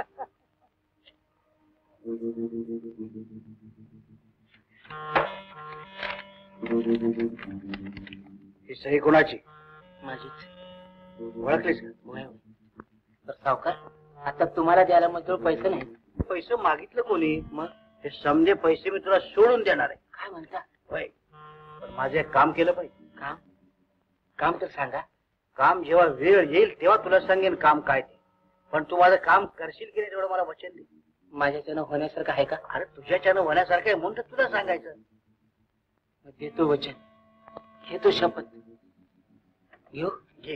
ही सही कोणाची? माझीच. ओळखलीस का? तर सावकार आता तुम्हाला द्यायला मंजूर पैसे नाही. पैसे मागितलं कोणी? मग हे समजे पैसे मी तुला सोडून देणार आहे. काय म्हणता? होय पण माझं एक काम केलं पाहिजे. काम काम तर सांगा. काम जेव्हा वेळ येईल तेव्हा तुला सांगेन काम काय ते. पण तू माझं काम करशील की नाही तेवढं मला वचन दे. माझ्याच्यानं होण्यासारखं आहे का? अरे तुझ्याच्यानं होण्यासारखं आहे म्हणून तर तुला सांगायचं. देतो वचन, घेतो शपथ. घेऊ घे.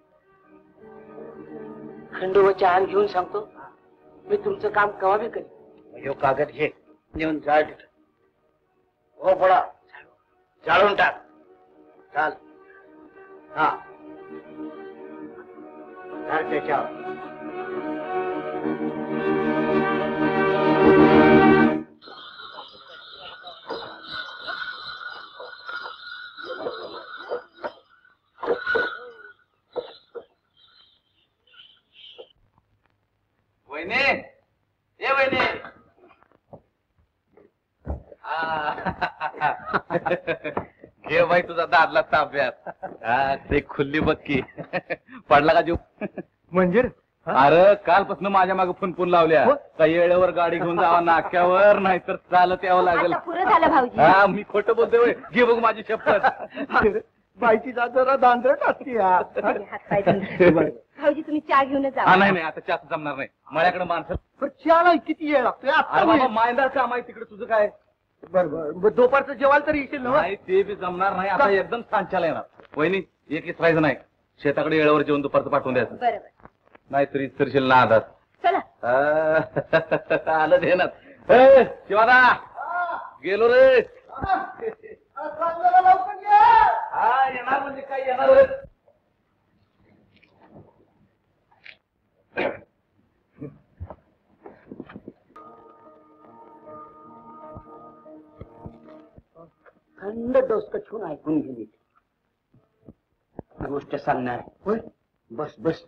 खंडोबाच्या आण घेऊन सांगतो मी तुमचं काम कवा बी करेन. ह्यो कागद घे नेऊन जाळ तिथं. हो पडा जाळून टाक. चाल. हा त्याच्यावर वहिनी ए वहिनी. घे बाई तुझा दादला ताब्यात. हा ते खुल्ली बघ की. पडला का जीव? मंजीर अरे कालपासून माझ्या मागे फोन फोन लावल्या काही वेळेवर गाडी घेऊन जावा नाक्यावर नाहीतर चालत यावं लागेल. आता पुरं झालं भाऊजी. हा मी खोटं बोलतोय होय. घे बघ माझी शपथ. बाईची जात जरा दांदरट असते. हात पाय धुवून. भाऊजी तुम्ही चहा घेऊनच जा. हा नाही नाही आता चहा जमणार नाही माझ्याकडे माणसं. पण चहाला किती वेळ लागतोय? अरे बाबा मायंदार काम आहे तिकडे तुझं काय. बरोबर दुपारचं जेवायला तरी येशील ना? नाही ते बी जमणार नाही आता एकदम सांच्याला येणार. वहिनी एक एक राहायचं नाही शेताकडे वेळेवर जेवण दुपारचं पाठवून द्यायचं. बरोबर नाहीतरी सरशील ना आधार. चला आलं ध्यानात. शिवाना गेलो रे. हा येणार म्हणजे काय येणार. थंड डोसकं ठेवून ऐकून गेली गोष्ट सांगणार. होय बस बस.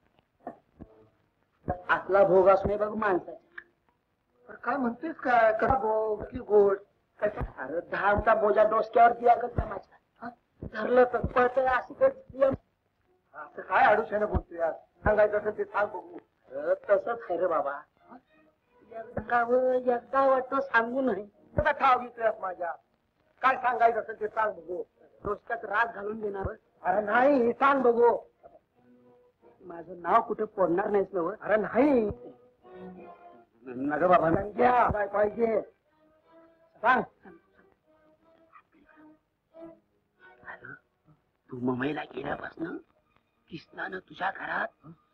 असला भोग असू नये बघ माणसाचा. काय म्हणतेस काय कसा भोग की गोड. अरे दहाचा बोजा डोसक्यावर दिया ग माझ्या. धरलं तर पळतंय अशी असं काय अडुशाने बोलतोय यार. सांगायचं असेल ते सांग बघू. तसंच आहे रे बाबा. एकदा वाटतं सांगू नाही तसा ठाव घेतोय माझ्या. काय सांगायचं असेल ते सांग बघू. डोसक्यात राग घालून देणार. अरे नाही सांग बघू. माझं नाव कुठे पडणार नाहीस ना. अरे नाही नग बाबा घ्या काय पाहिजे सांग. तू मुंबईला गेल्यापासून कृष्णानं तुझ्या घरात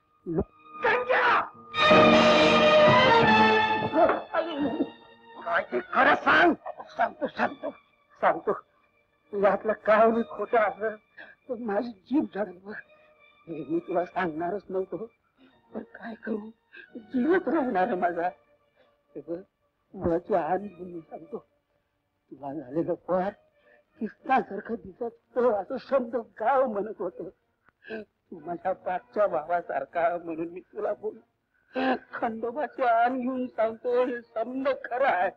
काय ते खरं सांग. सांगतो सांगतो सांगतो. यातलं काय मी खोटं असलं तर माझी जीभ झडलं. हे मी तुला सांगणारच नव्हतो पण काय करू जीवच राहणार माझा. मुळाची आण मी सांगतो. तुला झालेलं पार कृष्णासारखं दिसत असं शब्द गाव म्हणत होत. तू माझ्या पाठच्या भावासारखा म्हणून मी तुला बोल. खंडोबाची आण घेऊन सांगतो हे समज खरं आहे.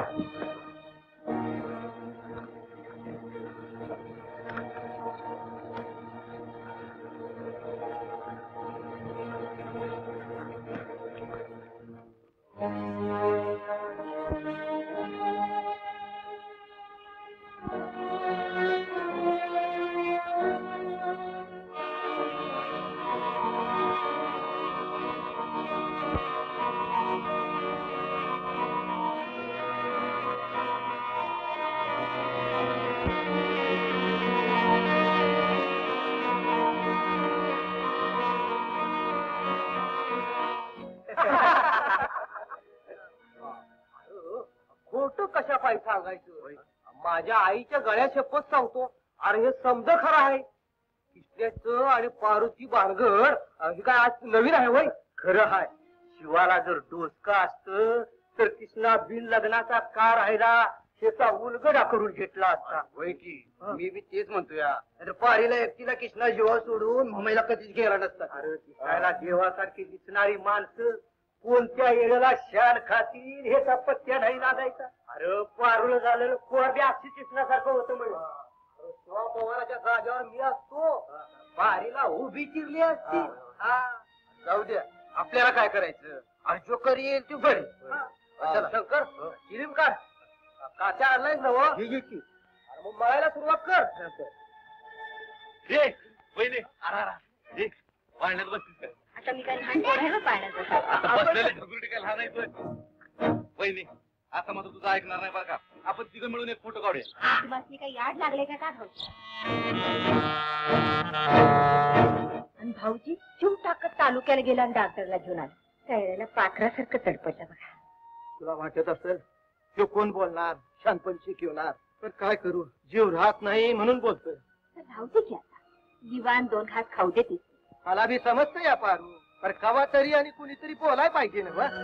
खोटं कशा पाहिजे सांगायचं. माझ्या आईच्या गळ्या शपथ सांगतो. अरे हे समज खरं आहे. कृष्णाचं आणि पारूची भानगड हे काय आज नवीन आहे वय. खरं आहे. शिवाला जर डोसका असत तर कृष्णा बिन लग्नाचा का राहिला त्याचा उलगडा करून घेतला असता. वय की मी बी तेच म्हणतो या. पारीला एकटीला कृष्णा जीवा सोडून मुंबईला कधीच गेला नसता. अरे दिसायला देवासारखी दिसणारी माणसं कोणत्या येण्याला शान खातील हे पत्त्या नाही लागायचा. अरे पारुलं झालेलं पोर बी अशी कृष्णासारखं होतं म्हणजे. शिवा पवाराच्या जागेवर मी असतो पारीला उभी चिरली असती. जाऊ द्या आपल्याला काय करायचं. आणि जो करी येईल तू घरी. शंकर चिरीम काढ. काच्या आणलाय ना मग मळायला सुरुवात कर. पाळण्यात बसतीस आता मी काय लहान पोर आहे ना पाळण्याचं. आता बसलेले ढगुरटी काय लहान आहे. वहिनी आता मात्र तुझं ऐकणार नाही बरं का. आपण तिघं मिळून एक फोटो काढूया. तुम्हाला काही याड लागले का काय भाऊजी. आणि भाऊजी जीव टाकत तालुक्याला गेला आणि डॉक्टरला घेऊन आला. त्यावेळेला पाखरासारखं तडपडलं बघा. तुला वाटत असेल तो कोण बोलणार शानपण शिकवणार. पण काय करू जीव राहत नाही म्हणून बोलतोय. राहू दे की आता. दिवाण दोन घास खाऊ देते. मला बी समजतं या पारू. पण कवा तरी आणि कुणीतरी बोलाय पाहिजे ना. वा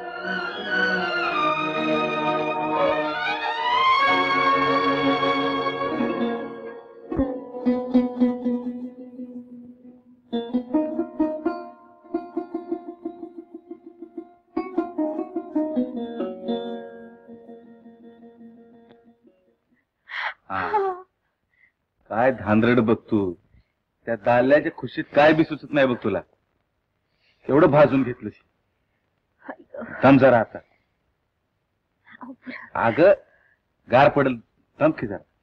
काय धांदरड बघ तू. त्या दाल्याच्या खुशीत काय बी सुचत नाही बघ तुला. एवढं भाजून घेतलं थांब जरा आता. अग गार पडल थांब की जरा.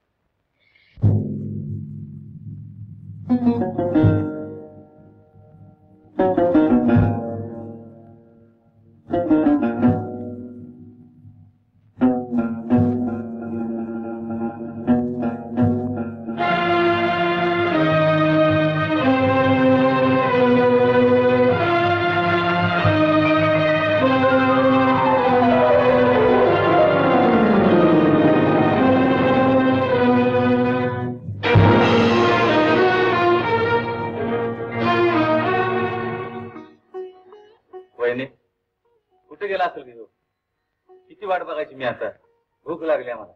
कुठे गेला असेल की किती वाट बघायची मी आता. भूक लागली आम्हाला.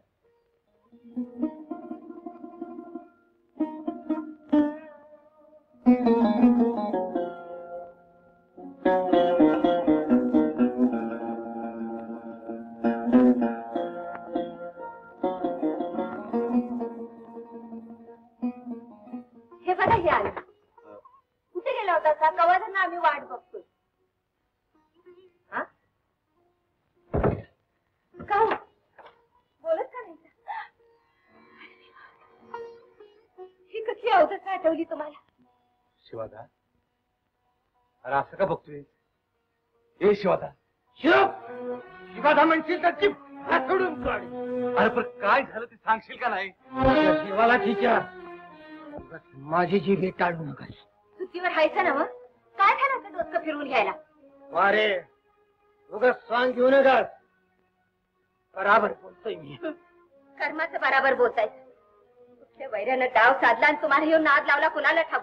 हे बघा हे आलं. कुठे गेला होता का? कवाना आम्ही वाट बघतोय. का बोलत का नाही? ही कसली अवघड आठवली तुम्हाला? शिवादा अरे असं का बघतोय? ए शिवादा शिवादा म्हणशील तर ती सोडून काढ. अरे पण काय झालं ते सांगशील का नाही? शिवाला तिच्या माझी जी भेट टाळू नका. सुट्टीवर हायचं ना मग काय झालं असं डोसकं फिरवून घ्यायला? वारे उगाच सांग घेऊ नका. बराबर बोलतोय मी. कर्माचं बराबर बोलतायचं. कुठल्या वैऱ्यानं डाव साधला आणि तुम्हाला येऊन नाद लावला कुणाला ठाऊ.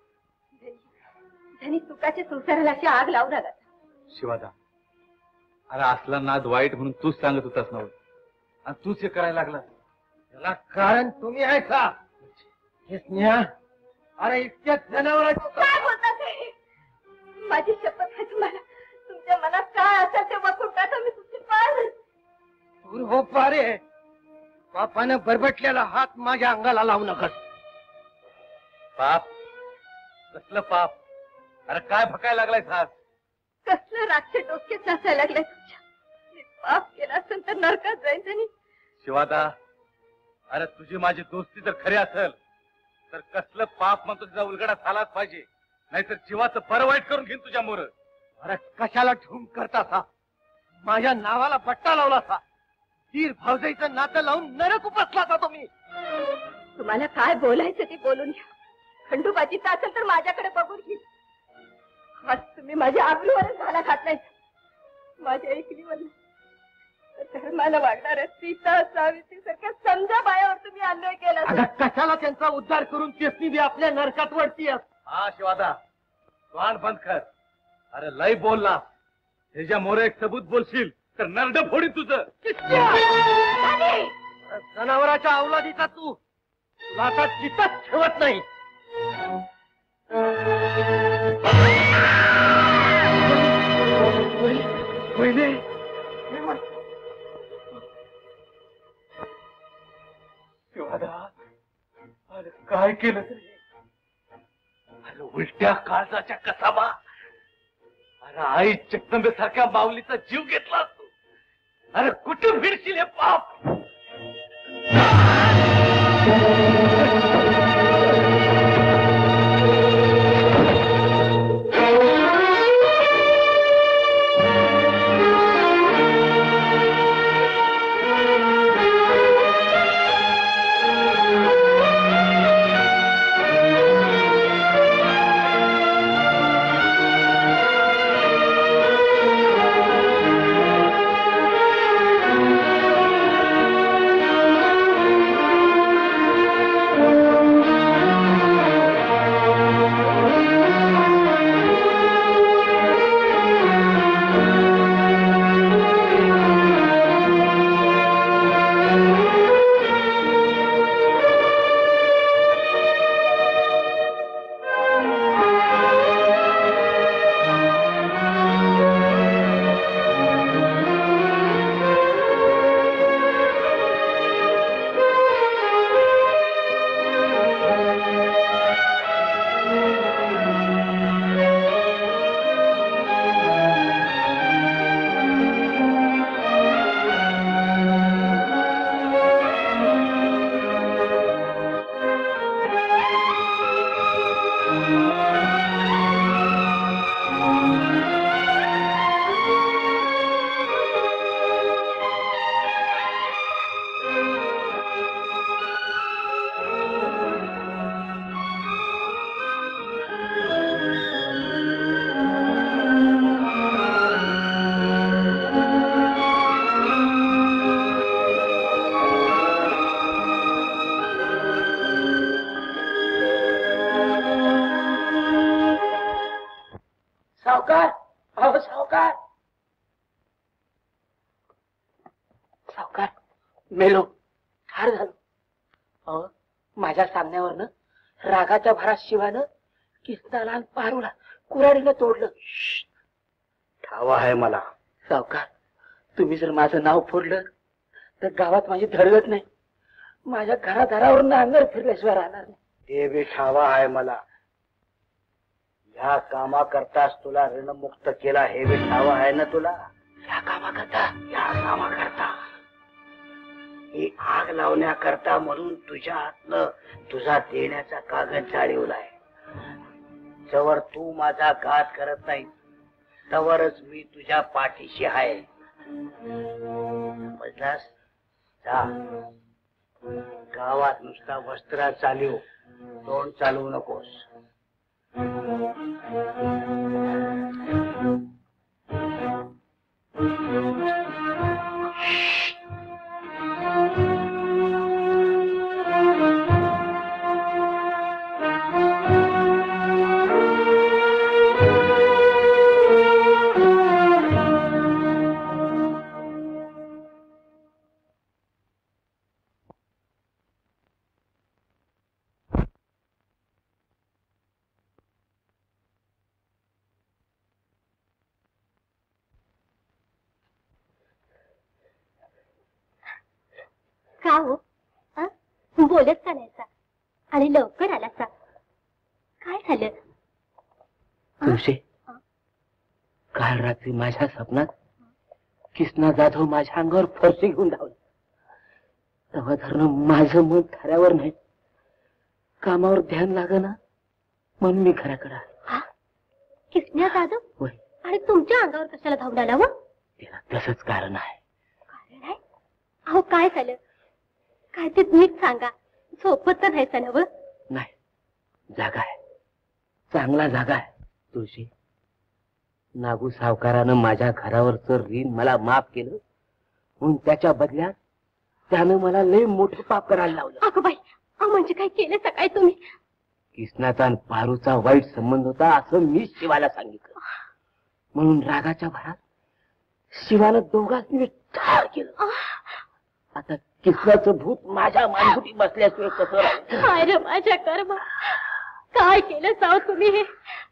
धनी सुखाच्या संसाराला अशी आग लावू नका. शिवादा अरे असला नाद वाईट म्हणून तूच सांगत होतास ना आणि तूच हे करायला लागला. त्याला कारण तुम्ही आहे का? स्नेहा अरे इतक्याच जनावरांचं काय बोलता ते? माझी शपथ आहे तुम्हाला. तुमच्या मनात काय असेल ते बघून टाका. मी तुमची पाय दूर हो पारे. बापानं बरबटलेला हात माझ्या अंगाला लावू नका. पाप कसलं पाप? अरे काय भकायला लागलाय हात? कसलं रातचे डोके साचायला लागले तुमच्या. मी पाप केला असेल तर नरकात जाईन त्यांनी. शिवादा अरे तुझी माझी दोस्ती जर खरी असेल तर कसलं पाप म्हणतो तुझा उलगडा झालाच पाहिजे. नाहीतर जीवाचं बरं वाईट करून घेईन तुझ्या मोर. अरे कशाला ठेवून करता सा? माझ्या नावाला पट्टा लावला सा. धीर भावजाईचं नातं लावून नरक उपसला का तुम्ही? तुम्हाला काय बोलायचं ते बोलून घ्या. खंडोबाजीचं असेल तर माझ्याकडे बघून घे. आज तुम्ही माझ्या आबरूवरच घाला घातलाय. माझ्या ऐकलीवर धर्माला वागणाऱ्या सीता सावित्री सारख्या समजा बायावर तुम्ही अन्याय केला. अगं कशाला त्यांचा उद्धार करून केसनी बी आपल्या नरकात वरती अस. हा शिवादा तोंड बंद कर. अरे लय बोलला. ह्याच्या मोर एक सबूत बोलशील तर नरड फोडीन तुझं. जनावराच्या अवलादीचा तू तुला आता चित्तच ठेवत नाही. अरे काय केलं तरी? अरे उलट्या काळजाच्या कसाबा. अरे आई जगदंबे सारख्या माऊलीचा जीव घेतला असतो. अरे कुठे फिरशील हे पाप? सावकार अहो सावकार सावकार मेलो ठार झालो. अहो माझ्या सांगण्यावरनं रागाच्या भरात शिवानं किसनाला आणि पारूला कुऱ्हाडीनं तोडलं. ठावा आहे मला. सावकार तुम्ही जर माझं नाव फोडलं तर गावात माझी धडगत नाही. माझ्या घरादारावर नांगर फिरल्याशिवाय राहणार नाही. ते बी ठावा आहे मला. ह्या कामा करताच तुला ऋणमुक्त केला हे बी ठावा आहे ना तुला. या कामा करता या कामा करता ही आग लावण्याकरता म्हणून तुझ्या हातनं तुझा देण्याचा कागद जाळीवलाय. जवळ तू माझा घात करत नाही तवरच मी तुझ्या पाठीशी आहे. समजलास? जा गावात नुसता वस्त्रा चालू तोंड चालवू नकोस. का हो बोलत का नाहीसा आणि लवकर आलासा? काय झालं? तुळशी काल रात्री माझ्या स्वप्नात किसना जाधव माझ्या अंगावर फरशी घेऊन धावला. तेव्हा धरणं माझं मन थाऱ्यावर नाही. कामावर ध्यान लागना म्हणून मी घराकडे आलो. किसन्या जाधव? होय. आणि तुमच्या अंगावर कशाला धावून आला व? त्याला तसंच कारण आहे. कारण आहे? अहो काय झालं? काय ते नीट सांगा. झोपत तर नाही नव? नाही जागा आहे. चांगला जागा आहे. तुळशी नागू सावकारानं माझ्या घरावरच ऋण मला माफ केलं म्हणून त्याच्या बदल्यात त्यानं मला लय मोठं पाप करायला लावलं. अगं बाई अहो म्हणजे काय केलं सकाळी तुम्ही? किसनाचा आणि पारूचा वाईट संबंध होता असं मी शिवाला सांगितलं. म्हणून रागाच्या भरात शिवानं दोघांनी ठार केलं. आता किसनाचं भूत माझ्या मानगुटी बसल्याशिवाय कसं राहील? काय रे माझ्या कर्म काय केलं साव तुम्ही हे?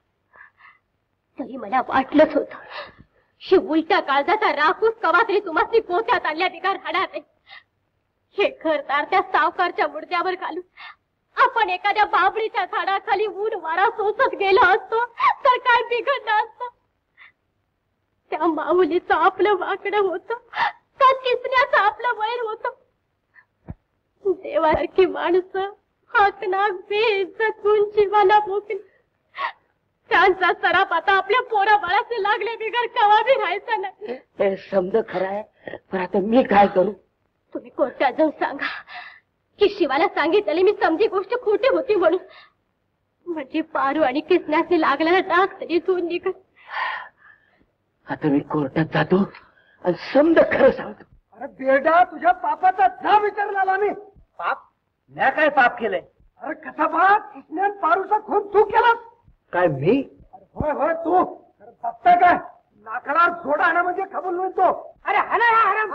तरी मला वाटलंच होत शिवुलच्या काळजाचा राखूस कवा तरी तुम्हाला पोत्यात आणल्या बिगार राहणार नाही. हे घरदार त्या सावकारच्या मुडद्यावर घालून आपण एखाद्या बाबळीच्या झाडाखाली ऊन वारा सोसत गेलो असतो तर काय बिघडलं असतं? त्या माऊलीचं आपलं वाकडं होतं का किसण्याचं आपलं वैर होतं? देवासारखी माणसं हाकनाक बेइज्जत होऊन जीवाला मोकली. त्यांचा सराप आता आपल्या पोरा बाळाचे लागले बिगर कवा बी राहायचा नाही. हे समज खरं आहे पण आता मी काय करू? तुम्ही कोर्टात जाऊन सांगा की शिवाला सांगितलेली मी समजी गोष्ट खोटी होती म्हणून. म्हणजे पारू आणि किसण्याने लागलेला डाग तरी धुवून निघत. आता मी कोर्टात जातो आणि समज खरं सांगतो. अरे बेडा तुझ्या पापाचा जा विचारला मी. पाप म्या काय पाप केलंय? अरे कसा बा किसन्या पारूचा खून तू केलास? काय मी? होय होय तू. बघताय काय नाकळा जोडा आणा म्हणजे खबूल म्हणतो. अरे हाना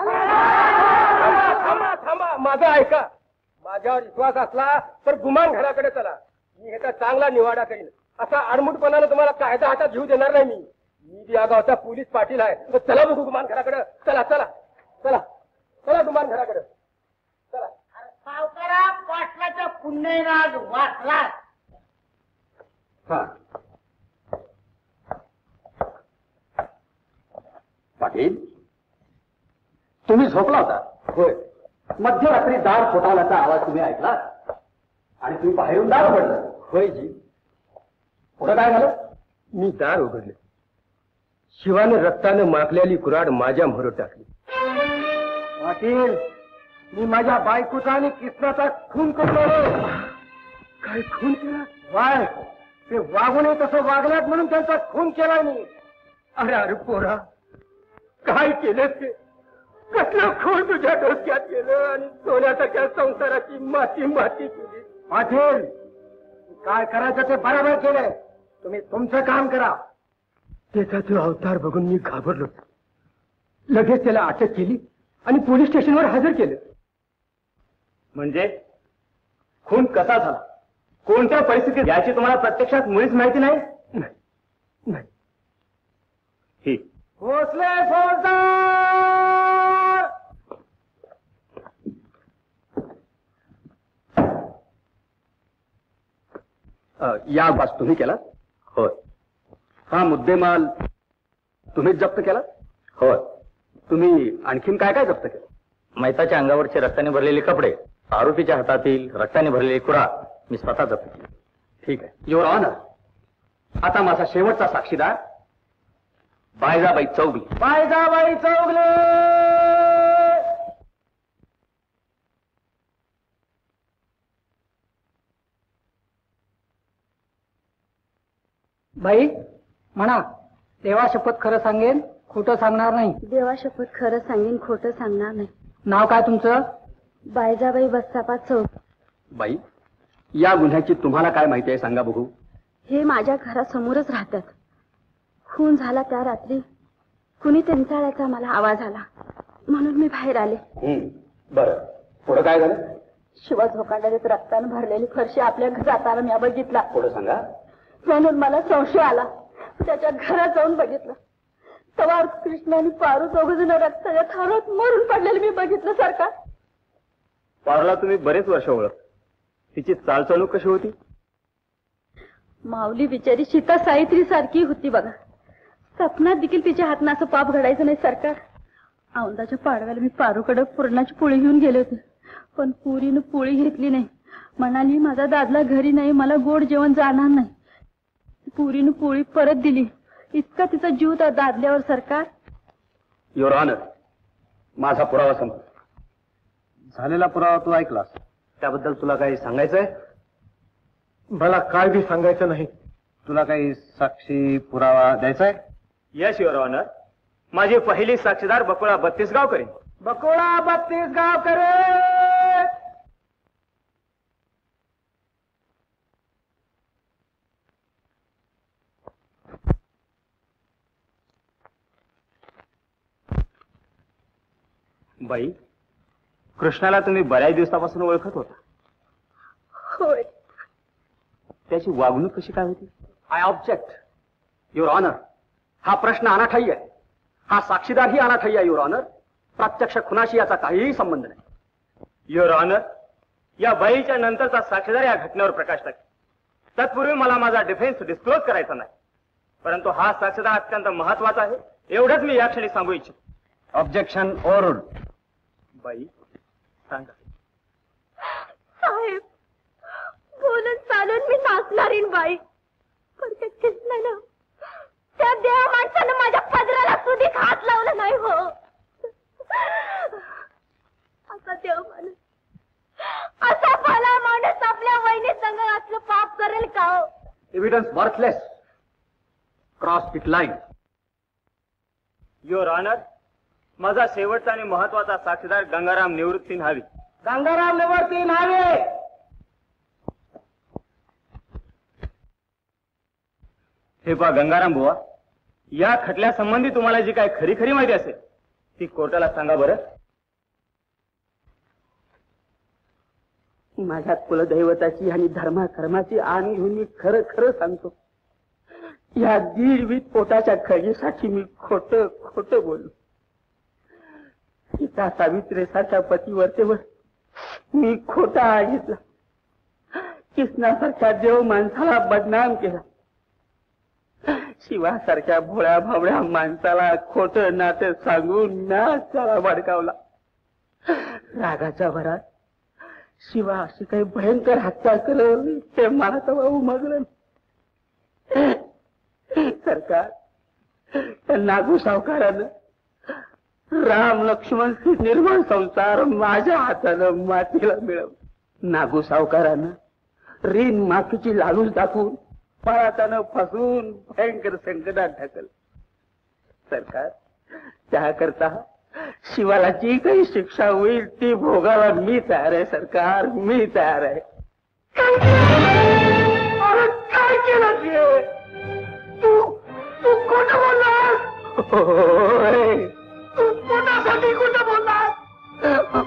थांबा थांबा माझं ऐका. माझ्यावर विश्वास असला तर गुमान घराकडे चला. मी ह्याचा चांगला निवाडा करीन. असा आडमुटपणानं तुम्हाला कायदा हातात घेऊ देणार नाही मी. मी या गावचा पोलीस पाटील आहे. चला बघू गुमान घराकडे. चला चला चला चला गुमान घराकडे चला. सावकारा पाटलाचा पुण्यराज वाचला. हा पाटील तुम्ही झोपला होता? होय. मध्यरात्री दार फुटालाचा आवाज तुम्ही ऐकला आणि तुम्ही बाहेरून दार उघडलं? होय जी. पुढं काय झालं? मी दार उघडले. शिवाने रक्तानं माखलेली कुऱ्हाड माझ्या मोहर टाकली. पाटील मी माझ्या बायकोचा आणि किसनाचा खून करतो. काय खून केला? वाय ते वागू नये तसं वागल्यात म्हणून त्यांचा खून केला मी. अरे अरे पोरा काय केलं ते? कसलं खून तुझ्या डोक्यात गेलं आणि सोन्यासारख्या संसाराची माती माती केली. पाटील काय करायचं ते बरोबर केलंय. तुम्ही तुमचं काम करा. त्याचा तो अवतार बघून मी घाबरलो. लगेच त्याला अटक केली आणि पोलीस स्टेशनवर हजर केलं. म्हणजे खून कसा झाला, कोणत्या परिस्थितीत याची तुम्हाला प्रत्यक्षात मुळीच माहिती नाही? नाही नाही. ही भोसले फौजदार अ, या बास तुम्ही केला? होय. हा मुद्देमाल तुम्हीच जप्त केला? होय. तुम्ही आणखीन काय काय जप्त केलं? मैताच्या अंगावरचे रक्ताने भरलेले कपडे, आरोपीच्या हातातील रक्ताने भरलेले कुडा मी स्वतः जप्त केले. ठीक आहे युअर ऑनर. आता माझा शेवटचा साक्षीदार बायजाबाई चौगले. बायजाबाई चौगले. बाई म्हणा, देवा शपथ खरं सांगेन, खोटं सांगणार नाही. देवा शपथ खरं सांगेन, खोटं सांगणार नाही. नाव काय तुमचं? बायजाबाई बस्तापा चौक. बाई, या गुन्ह्याची तुम्हाला काय माहिती आहे सांगा बघू. हे माझ्या घरासमोरच राहतात. खून झाला त्या रात्री कुणी त्यांचाळ्याचा मला आवाज आला म्हणून मी बाहेर आले. बरं, पुढे काय झालं? शिवा झोकांड्यात रक्तानं भरलेली फरशी आपल्या जाताना मी बघितला. पुढे सांगा. म्हणून मला संशय आला. त्याच्या घरात जाऊन बघितलं. तेव्हा कृष्ण आणि पारू दोघ जण रक्ताच्या थारोत मरून पडलेले मी बघितलं. सरकार, पारूला तुम्ही बरेच वर्ष ओळख. तिची चालचालूक कशी होती? माऊली बिचारी सीता सावित्री सारखी होती बघा. सपनात देखील तिच्या हातनं असं पाप घडायचं नाही. सरकार, औंदाच्या पाडव्याला मी पारूकडे पुरणाची पोळी घेऊन गेले होते, पण पुरीनं पोळी घेतली नाही. म्हणाली माझा दादला घरी नाही, मला गोड जेवण जाणार नाही. पुरीनं पोळी परत दिली. इतका तिचा जीव त्या दादल्यावर. सरकार, युअर ऑनर, माझा पुरावा संपला. झालेला पुरावा तू ऐकलास, त्याबद्दल तुला काही सांगायचंय? मला काय बी सांगायचं नाही. तुला काही साक्षी पुरावा द्यायचा आहे? Yes your honour. माझी पहिली साक्षीदार बकुळा बत्तीस गाव करेन. बकुळा बत्तीस गाव करे. बाई, कृष्णाला तुम्ही बऱ्याच दिवसापासून ओळखत होता. होय. त्याची वागणूक कशी काय होती? I object your honour. हा प्रश्न अनाठायी आहे. हा साक्षीदारही अनाठायी आहे युअर ऑनर. प्रत्यक्ष खुनाशी याचा काहीही संबंध नाही. युअर ऑनर, या बाईच्या नंतरचा साक्षीदार या घटनेवर प्रकाश टाकेल. तत्पूर्वी मला माझा डिफेन्स डिस्क्लोज करायचा नाही, परंतु हा साक्षीदार अत्यंत महत्वाचा आहे, एवढंच मी या क्षणी सांगू इच्छितो. Objection overruled. बाई सांगा. साहेब, बोलून चालून मी नाचणारीन बाई, पण ते कृष्णानं त्या देवा माणसानं माझ्या पदराला सुधी हात लावला नाही. हो, असा देव माणूस, असा भला माणूस आपल्या वहिनी संग असलं पाप करेल का? हो, evidence worthless. Cross it line. Your honour, माझा शेवटचा आणि महत्वाचा साक्षीदार गंगाराम निवृत्ती न्हावी. गंगाराम निवृत्ती न्हावे. हे पहा गंगाराम बुवा, या खटल्या संबंधी तुम्हाला जी काय खरी खरी माहिती असेल ती कोर्टाला सांगा बरं. माझ्या कुलदैवताची आणि धर्माकर्माची आण घेऊन मी खरं खरं सांगतो, या दीडवीत पोटाच्या खळगीसाठी मी खोट खोट बोललो. सीता सावित्रीसारख्या पतिवर्तेवर मी खोटा आळगितला. कृष्णासारख्या देव माणसाला बदनाम केला. शिवासारख्या भोळ्या भावड्या माणसाला खोट नातं सांगून नाचाला भडकावला. रागाच्या भरात शिवा अशी काही भयंकर हत्या करेल ते मला तेव्हा उमगलं. सरकार, नागू सावकारानं राम लक्ष्मण निर्मळ संसार माझ्या हातानं मातीला मिळव. नागू सावकारानं ऋण माफीची लालूच दाखवून परातानं फसवून भयंकर संकटात ढकल. सरकार, त्याकरता शिवाला जी काही शिक्षा होईल ती भोगायला मी तयार आहे. सरकार, मी तयार आहे. काय केलं ते? तू तू खोटं बोललास तू पोटासाठी खोटं बोललास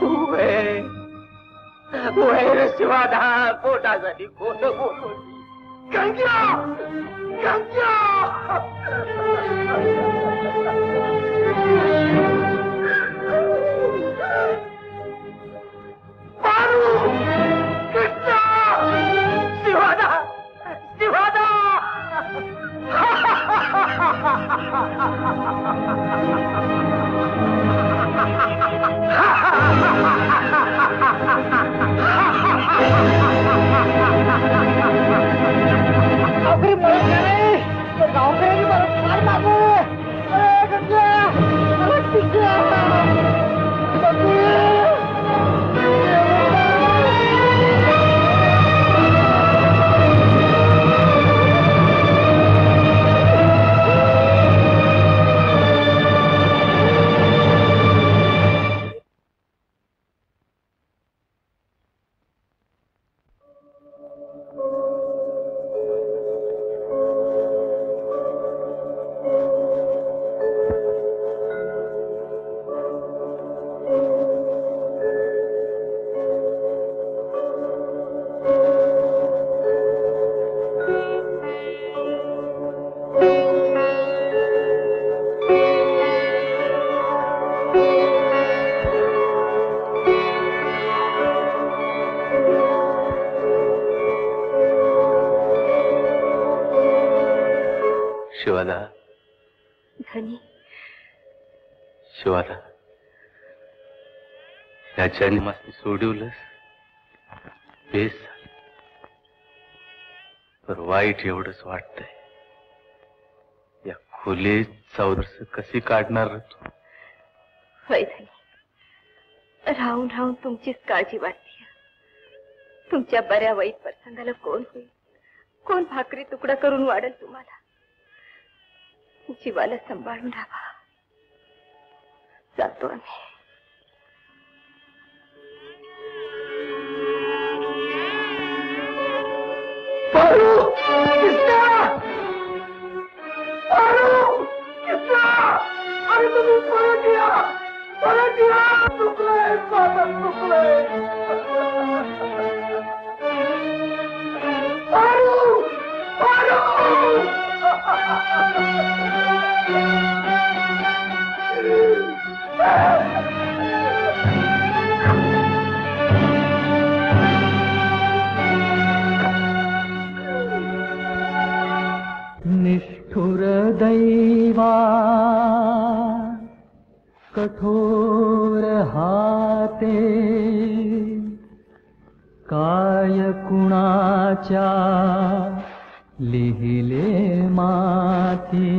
वैर शिवादा पोटासाठी खोटं बोललो गंग्या गंग्या पारू कृष्णा शिवादा शिवादा गावकरी मरत नाही गावकऱ्यांनी मला फार मागू शिवादा धनी शिवादा ह्याच्याने मस्ती सोडवलंस बेस तर वाईट एवढंच वाटतंय या खोलीत चौदर्स कशी काढणार तू होय धनी राहून राहून तुमचीच काळजी वाटते तुमच्या बऱ्या वाईट प्रसंगाला कोण होईल कोण भाकरी तुकडा करून वाढेल तुम्हाला जीवाला सांभाळून राहा जातो आम्ही पारू कृष्णा पारू कृष्णा अरे तुम्ही परत या परत या चुकलंय माझं चुकलंय पारू पारू निष्ठुर दैवा कठोर हाते काय कुणाच्या लिहिले माती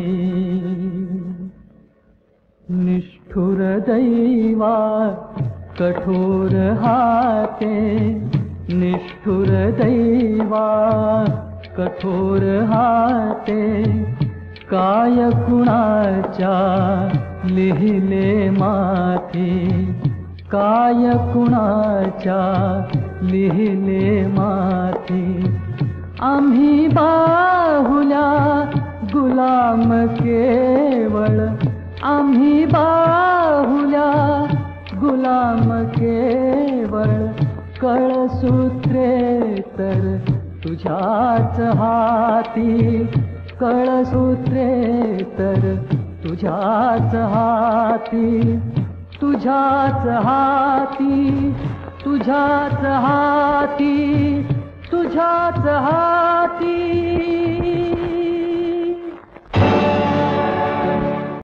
निष्ठुर दैवा कठोर हाते निष्ठुर दैवा कठोर हाते काय कुणाच्या लिहिले माती काय कुणाच्या लिहिले माती आम्ही बाहुल्या गुलाम केवळ आम्ही बाहुल्या गुलाम केवळ कळसूत्रे तर तुझ्याच हाती कळसूत्रे तर तुझ्याच हाती तुझ्याच हाती तुझ्याच हाती तुझ्याच हाती